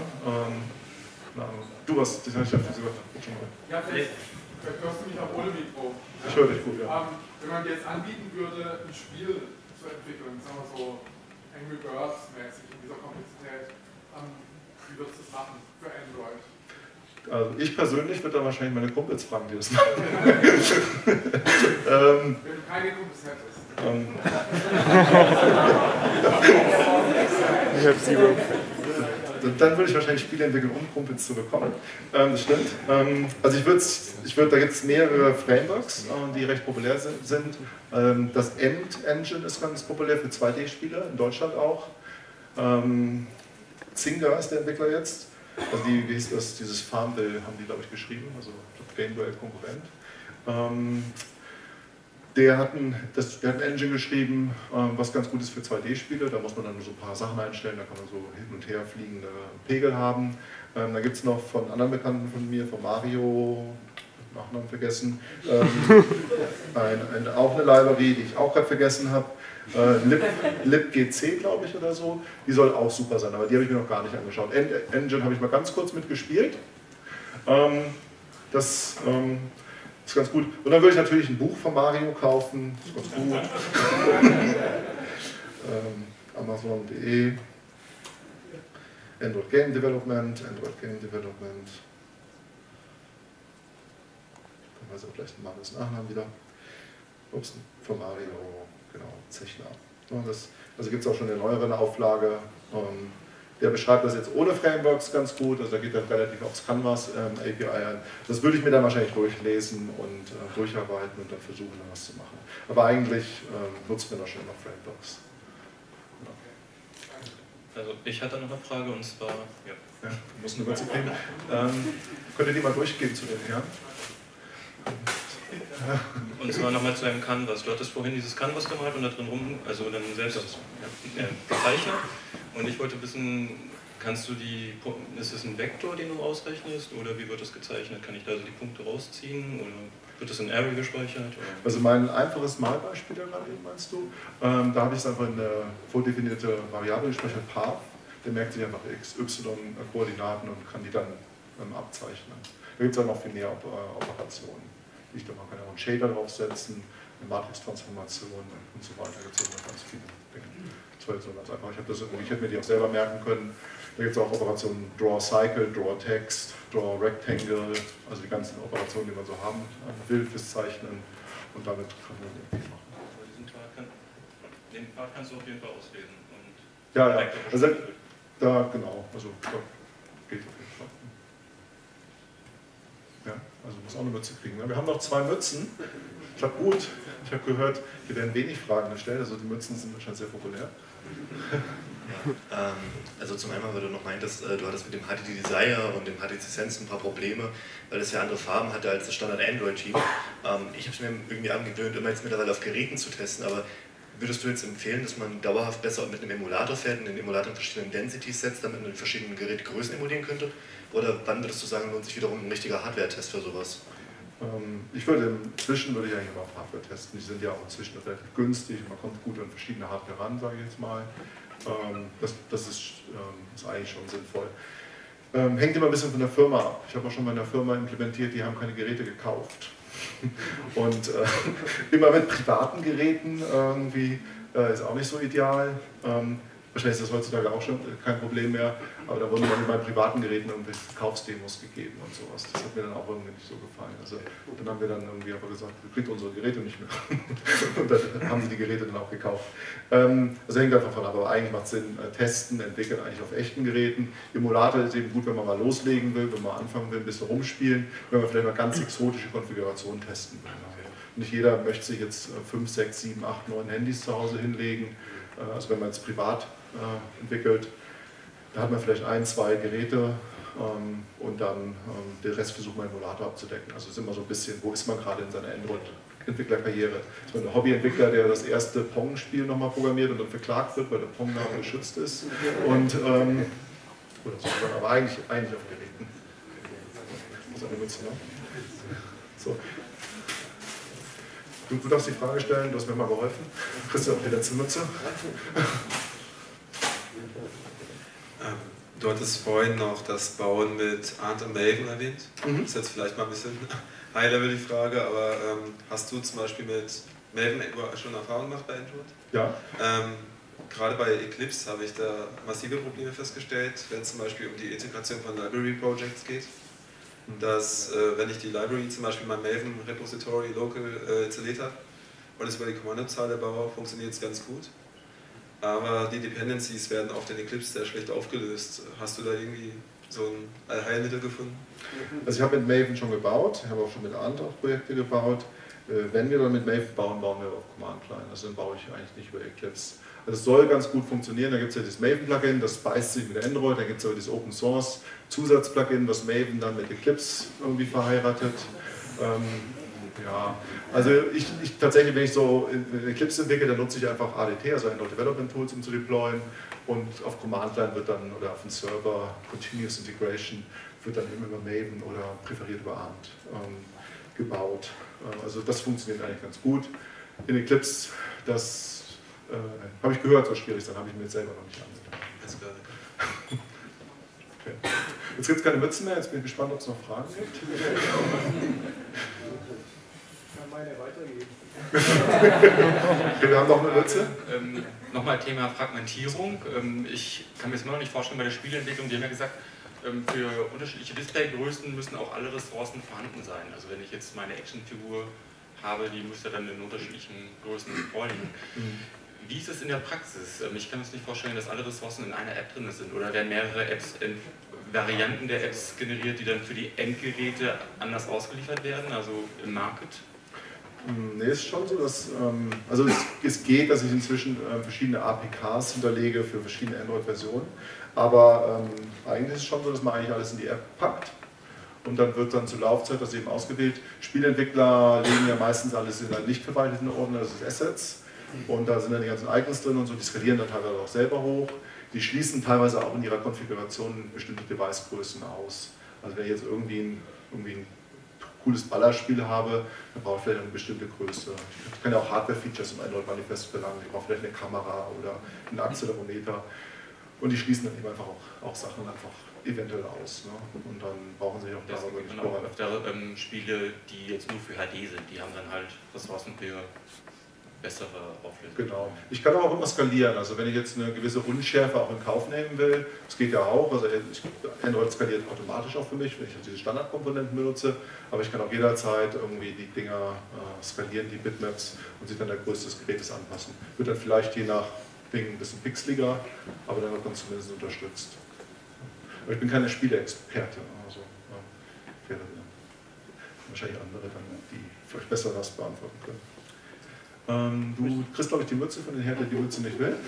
Du hast, das habe ich ja gesagt. Ja, vielleicht hörst du mich auch ohne Mikro. Ich höre dich gut, ja. Wenn man dir jetzt anbieten würde, ein Spiel zu entwickeln, sagen wir so Angry Birds mäßig in dieser Komplexität, wie würdest du das machen für Android? Also ich persönlich würde dann wahrscheinlich meine Kumpels fragen, die das machen. Wenn du keine Kumpels hättest. Ich habe Zero. Dann würde ich wahrscheinlich Spiele entwickeln, um Kumpels zu bekommen. Das stimmt. Also da gibt es mehrere Frameworks, die recht populär sind. Das End Engine ist ganz populär für 2D-Spiele, in Deutschland auch. Zynga ist der Entwickler jetzt. Also wie hieß das, dieses Farmville haben die, glaube ich, geschrieben, also GameDuel-Konkurrent. Der hat ein Engine geschrieben, was ganz gut ist für 2D-Spiele. Da muss man dann so ein paar Sachen einstellen, da kann man so hin und her fliegende Pegel haben. Da gibt es noch von anderen Bekannten von mir, von Mario, Nachnamen vergessen, auch eine Library, die ich auch gerade vergessen habe. libgc, glaube ich, oder so. Die soll auch super sein, aber die habe ich mir noch gar nicht angeschaut. Engine habe ich mal ganz kurz mitgespielt. Das ist ganz gut. Und dann würde ich natürlich ein Buch von Mario kaufen. Das ist ganz gut. Amazon.de. Android Game Development. Dann weiß ich vielleicht mal das Nachnamen wieder. Ups, von Mario, genau, Zechner. Also gibt es auch schon eine neuere Auflage. Der beschreibt das jetzt ohne Frameworks ganz gut, also da geht er relativ aufs Canvas API ein. Das würde ich mir dann wahrscheinlich durchlesen und durcharbeiten und dann versuchen, da was zu machen. Aber eigentlich nutzt man da schon noch Frameworks. Ja. Also ich hatte noch eine Frage und zwar... Ja, du musst eine Mütze kriegen. Könnt ihr die mal durchgehen zu den Herren? Und zwar nochmal zu einem Canvas. Du hattest vorhin dieses Canvas gemalt und da drin rum, also dann selbst gezeichnet. Und ich wollte wissen, ist es ein Vektor, den du ausrechnest, oder wie wird das gezeichnet? Kann ich da also die Punkte rausziehen, oder wird das in Array gespeichert? Oder? Also mein einfaches Malbeispiel da gerade eben, meinst du? Da habe ich es einfach in eine vordefinierte Variable gespeichert, Path. Der merkt sich einfach x, y Koordinaten und kann die dann abzeichnen. Da gibt es auch noch viel mehr Operationen. Da kann man auch einen Shader draufsetzen, eine Matrix-Transformation und so weiter. Da gibt es noch ganz viele Dinge. Das war jetzt so ganz einfach. Ich hätte mir die auch selber merken können. Da gibt es auch Operationen Draw Cycle, Draw Text, Draw Rectangle, also die ganzen Operationen, die man so haben will fürs Zeichnen. Und damit kann man irgendwie machen. Den Pfad kannst du auf jeden Fall auswählen. Und ja, ja. Also da, genau, also da geht auf jeden Fall. Ja, also muss auch eine Mütze kriegen. Wir haben noch 2 Mützen. Klappt gut. Ich habe gehört, hier werden wenig Fragen gestellt, also die Mützen sind wahrscheinlich sehr populär. Ja, also zum einen, weil du noch meintest, du hattest mit dem HTTP Desire und dem HTTP Sense ein paar Probleme, weil das ja andere Farben hatte als das Standard Android-Team. Ich habe es mir irgendwie angewöhnt, immer jetzt mittlerweile auf Geräten zu testen, aber würdest du jetzt empfehlen, dass man dauerhaft besser mit einem Emulator fährt und den Emulator in verschiedenen Densities setzt, damit man in verschiedenen Gerätgrößen emulieren könnte? Oder wann würdest du sagen, lohnt sich wiederum ein richtiger Hardware-Test für sowas? Ich würde inzwischen eigentlich immer auf Hardware testen. Die sind ja auch inzwischen relativ günstig, man kommt gut an verschiedene Hardware ran, sage ich jetzt mal. Das ist eigentlich schon sinnvoll. Hängt immer ein bisschen von der Firma ab. Ich habe auch schon mal in einer Firma implementiert, die haben keine Geräte gekauft. Und immer mit privaten Geräten irgendwie ist auch nicht so ideal. Wahrscheinlich ist das heutzutage auch schon kein Problem mehr, aber da wurden dann mit meinen privaten Geräten irgendwelche Verkaufsdemos gegeben und sowas. Das hat mir dann auch irgendwie nicht so gefallen. Also dann haben wir dann irgendwie aber gesagt, wir kriegen unsere Geräte nicht mehr. Und dann haben sie die Geräte dann auch gekauft. Also hängt einfach davon ab, aber eigentlich macht es Sinn, testen, entwickeln eigentlich auf echten Geräten. Emulator ist eben gut, wenn man mal loslegen will, wenn man anfangen will, ein bisschen rumspielen, wenn man vielleicht mal ganz exotische Konfigurationen testen will. Nicht jeder möchte sich jetzt 5, 6, 7, 8, 9 Handys zu Hause hinlegen. Also wenn man jetzt privat entwickelt, da hat man vielleicht 1, 2 Geräte und dann den Rest versucht man im Emulator abzudecken. Also es ist immer so ein bisschen, wo ist man gerade in seiner Android-Entwicklerkarriere. Ist man ein Hobbyentwickler, der das erste Pong-Spiel nochmal programmiert und dann verklagt wird, weil der Pong-Name geschützt ist. Und, oder so, aber eigentlich auf Geräten. Das ist eine Mütze, ne? So. Du darfst die Frage stellen, du hast mir mal geholfen. Christian, die letzte Mütze. Du hattest vorhin noch das Bauen mit Ant und Maven erwähnt. Das ist jetzt vielleicht mal ein bisschen High-Level die Frage, aber hast du zum Beispiel mit Maven schon Erfahrung gemacht bei Android? Ja. Gerade bei Eclipse habe ich da massive Probleme festgestellt, wenn es zum Beispiel um die Integration von Library Projects geht. Dass, wenn ich die Library zum Beispiel in meinem Maven Repository local installiert habe und es über die Kommandozeile baue, funktioniert es ganz gut. Aber die Dependencies werden auf den Eclipse sehr schlecht aufgelöst. Hast du da irgendwie so ein Allheilmittel gefunden? Also ich habe mit Maven schon gebaut, ich habe auch schon mit Ant auch Projekte gebaut. Wenn wir dann mit Maven bauen, bauen wir auf Command Line. Also dann baue ich eigentlich nicht über Eclipse. Also es soll ganz gut funktionieren, da gibt es ja das Maven-Plugin, das beißt sich mit Android, dann gibt es aber das Open-Source-Zusatz-Plugin, was Maven dann mit Eclipse irgendwie verheiratet. Ja, also tatsächlich, wenn ich so in Eclipse entwickle, dann nutze ich einfach ADT, also Android Development Tools, um zu deployen, und auf Command Line wird dann, oder auf dem Server, Continuous Integration, wird dann immer über Maven oder präferiert über Ant gebaut. Also das funktioniert eigentlich ganz gut. In Eclipse, das habe ich gehört, so schwierig, dann habe ich mir jetzt selber noch nicht angetan. Okay. Jetzt gibt es keine Mützen mehr, jetzt bin ich gespannt, ob es noch Fragen gibt. Ich kann meine weitergeben. Okay, wir haben noch eine Mütze. Nochmal Thema Fragmentierung. Ich kann mir jetzt immer noch nicht vorstellen, bei der Spieleentwicklung, die haben ja gesagt, für unterschiedliche Displaygrößen müssen auch alle Ressourcen vorhanden sein. Also wenn ich jetzt meine Actionfigur habe, die müsste dann in unterschiedlichen Größen vorliegen. Wie ist es in der Praxis? Ich kann mir nicht vorstellen, dass alle Ressourcen in einer App drin sind. Oder werden mehrere Apps, Varianten der Apps generiert, die dann für die Endgeräte anders ausgeliefert werden, also im Market? Nee, ist schon so, dass also es geht, dass ich inzwischen verschiedene APKs hinterlege für verschiedene Android-Versionen, aber eigentlich ist es schon so, dass man eigentlich alles in die App packt und dann wird dann zur Laufzeit das eben ausgewählt. Spieleentwickler legen ja meistens alles in einen nicht verwalteten Ordner, das ist Assets, und da sind dann die ganzen Icons drin und so, die skalieren dann teilweise auch selber hoch. Die schließen teilweise auch in ihrer Konfiguration bestimmte Device-Größen aus. Also wenn ich jetzt irgendwie ein cooles Ballerspiel habe, dann brauche ich vielleicht eine bestimmte Größe. Ich kann ja auch Hardware-Features im Android-Manifest verlangen. Ich brauche vielleicht eine Kamera oder einen Accelerometer. Und die schließen dann eben einfach auch Sachen einfach eventuell aus. Ne? Und dann brauchen sie auch darüber nicht öfter Spiele, die jetzt nur für HD sind, die haben dann halt Ressourcen für bessere Auflösung. Genau. Ich kann auch immer skalieren, also wenn ich jetzt eine gewisse Unschärfe auch in Kauf nehmen will, das geht ja auch, also Android skaliert automatisch auch für mich, wenn ich diese Standardkomponenten benutze, aber ich kann auch jederzeit irgendwie die Dinger skalieren, die Bitmaps, und sie dann der Größe des Gerätes anpassen. Wird dann vielleicht je nach Ding ein bisschen pixeliger, aber dann wird man zumindest unterstützt. Aber ich bin keine Spieleexperte, also wahrscheinlich andere dann, die vielleicht besser das beantworten können. Du kriegst, glaube ich, die Mütze von den Herren, der die Mütze nicht will.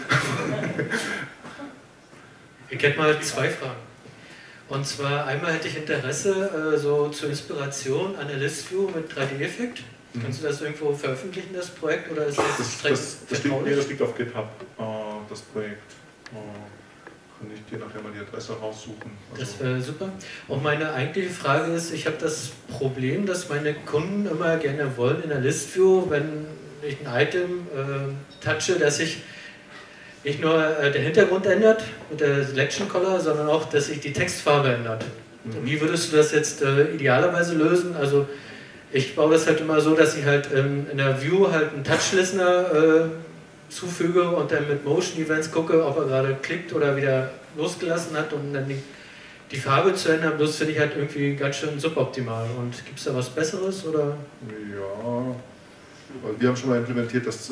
Ich hätte mal 2 Fragen. Und zwar einmal hätte ich Interesse so zur Inspiration an der ListView mit 3D-Effekt. Kannst du das irgendwo veröffentlichen, das Projekt, oder ist das vertraulich? Das liegt auf GitHub, das Projekt. Kann ich dir nachher mal die Adresse raussuchen. Also das wäre super. Und meine eigentliche Frage ist, ich habe das Problem, dass meine Kunden immer gerne wollen in der ListView, wenn ich ein Item touche, dass sich nicht nur der Hintergrund ändert mit der Selection Color, sondern auch, dass sich die Textfarbe ändert. Wie würdest du das jetzt idealerweise lösen? Also ich baue das halt immer so, dass ich halt in der View halt einen Touch-Listener zufüge und dann mit Motion Events gucke, ob er gerade klickt oder wieder losgelassen hat, um dann die Farbe zu ändern. Das finde ich halt irgendwie ganz schön suboptimal. Und gibt es da was Besseres? Oder? Ja, wir haben schon mal implementiert, dass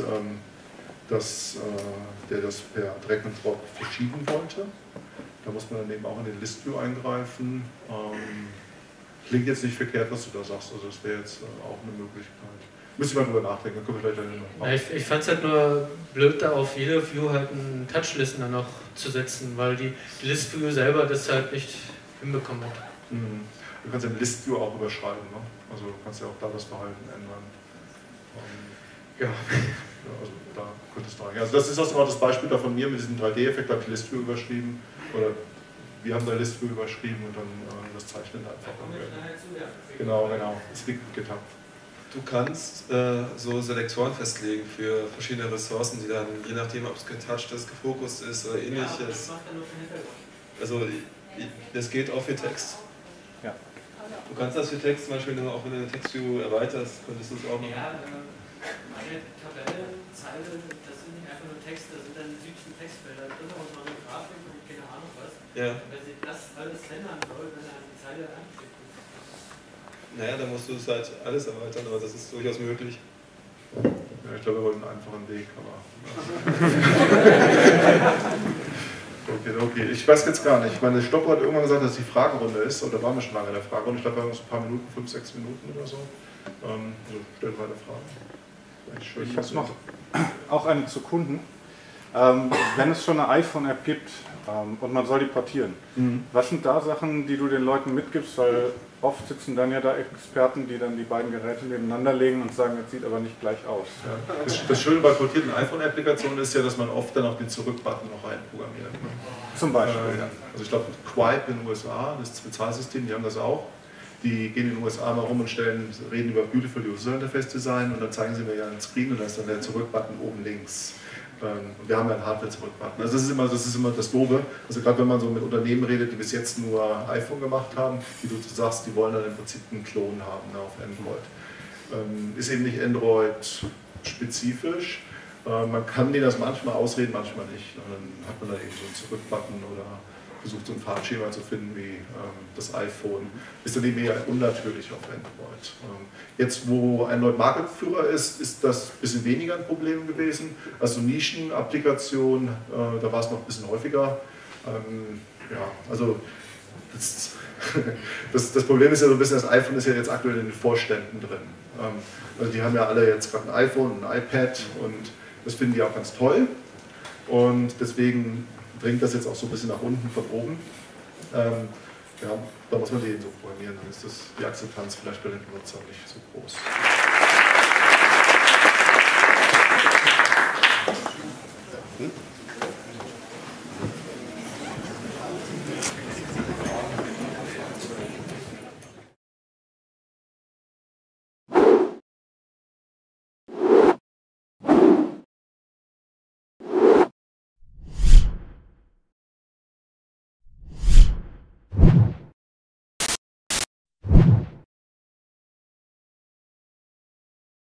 der das per Drag and Drop verschieben wollte. Da muss man dann eben auch in den ListView eingreifen. Klingt jetzt nicht verkehrt, was du da sagst, also das wäre jetzt auch eine Möglichkeit. Müssen wir mal drüber nachdenken, dann können wir vielleicht noch machen. Ich fand es halt nur blöd, da auf jede View halt einen Touch-Listener noch zu setzen, weil die List-View selber das halt nicht hinbekommen hat. Du kannst den List-View auch überschreiben, ne? Also du kannst ja auch da das Verhalten ändern. Ja, also da könntest du rein. Also das ist auch das Beispiel da von mir mit diesem 3D-Effekt, da habe ich List-View überschrieben, oder wir haben da List-View überschrieben und dann das Zeichnen einfach anwenden. Genau, es liegt GitHub. Du kannst so Selektoren festlegen für verschiedene Ressourcen, die dann, je nachdem, ob es getouched ist, gefokust ist oder ähnliches. Also das geht auch für Text. Ja. Du kannst das für Text, zum Beispiel auch wenn du eine Textview erweiterst, könntest du es auch machen. Ja, meine Tabellenzeile, das sind nicht einfach nur Texte, das sind dann 17 Textfelder drin und mal eine Grafik und keine Ahnung was. Ja. Wenn sie das alles ändern soll, wenn er die Zeile anklickt. Naja, dann musst du es halt alles erweitern, aber das ist durchaus möglich. Ja, ich glaube, wir wollten einen einfachen Weg, aber... Okay. Ich weiß jetzt gar nicht. Meine Stopper hat irgendwann gesagt, dass die Fragerunde ist, oder waren wir schon lange in der Fragerunde? Ich glaube, wir haben noch so ein paar Minuten, 5, 6 Minuten oder so. Also stellt weiter Fragen. Ich habe noch auch eine zu Kunden. Wenn es schon eine iPhone-App gibt und man soll die portieren, was sind da Sachen, die du den Leuten mitgibst? Weil oft sitzen dann ja da Experten, die dann die beiden Geräte nebeneinander legen und sagen, das sieht aber nicht gleich aus. Ja. Das Schöne bei portierten iPhone-Applikationen ist ja, dass man oft dann auch den Zurück-Button noch reinprogrammiert. Ne? Zum Beispiel, ja. Also ich glaube, Quipe in den USA, das Bezahlsystem, die haben das auch. Die gehen in den USA mal rum und reden über Beautiful User Interface Design und dann zeigen sie mir ja einen Screen und da ist dann der Zurück-Button oben links. Und wir haben ja einen Hardware-Zurück-Button. Also das ist immer das Doofe. Also gerade wenn man so mit Unternehmen redet, die bis jetzt nur iPhone gemacht haben, wie du sagst, die wollen dann im Prinzip einen Klon haben, ne, auf Android. Ist eben nicht Android-spezifisch. Man kann denen das manchmal ausreden, manchmal nicht. Und dann hat man da eben so einen Zurück-Button oder versucht, so ein Farbschema zu finden wie das iPhone. Ist dann eben eher unnatürlich auf Android. Jetzt, wo Android Marktführer ist, ist das ein bisschen weniger ein Problem gewesen. Also Nischenapplikationen, da war es noch ein bisschen häufiger. Ja, also das Problem ist ja so ein bisschen, das iPhone ist ja jetzt aktuell in den Vorständen drin. Also die haben ja alle jetzt gerade ein iPhone, ein iPad und das finden die auch ganz toll. Und deswegen bringt das jetzt auch so ein bisschen nach unten von oben. Ja, da muss man die so programmieren, dann ist die Akzeptanz vielleicht bei den Benutzern nicht so groß.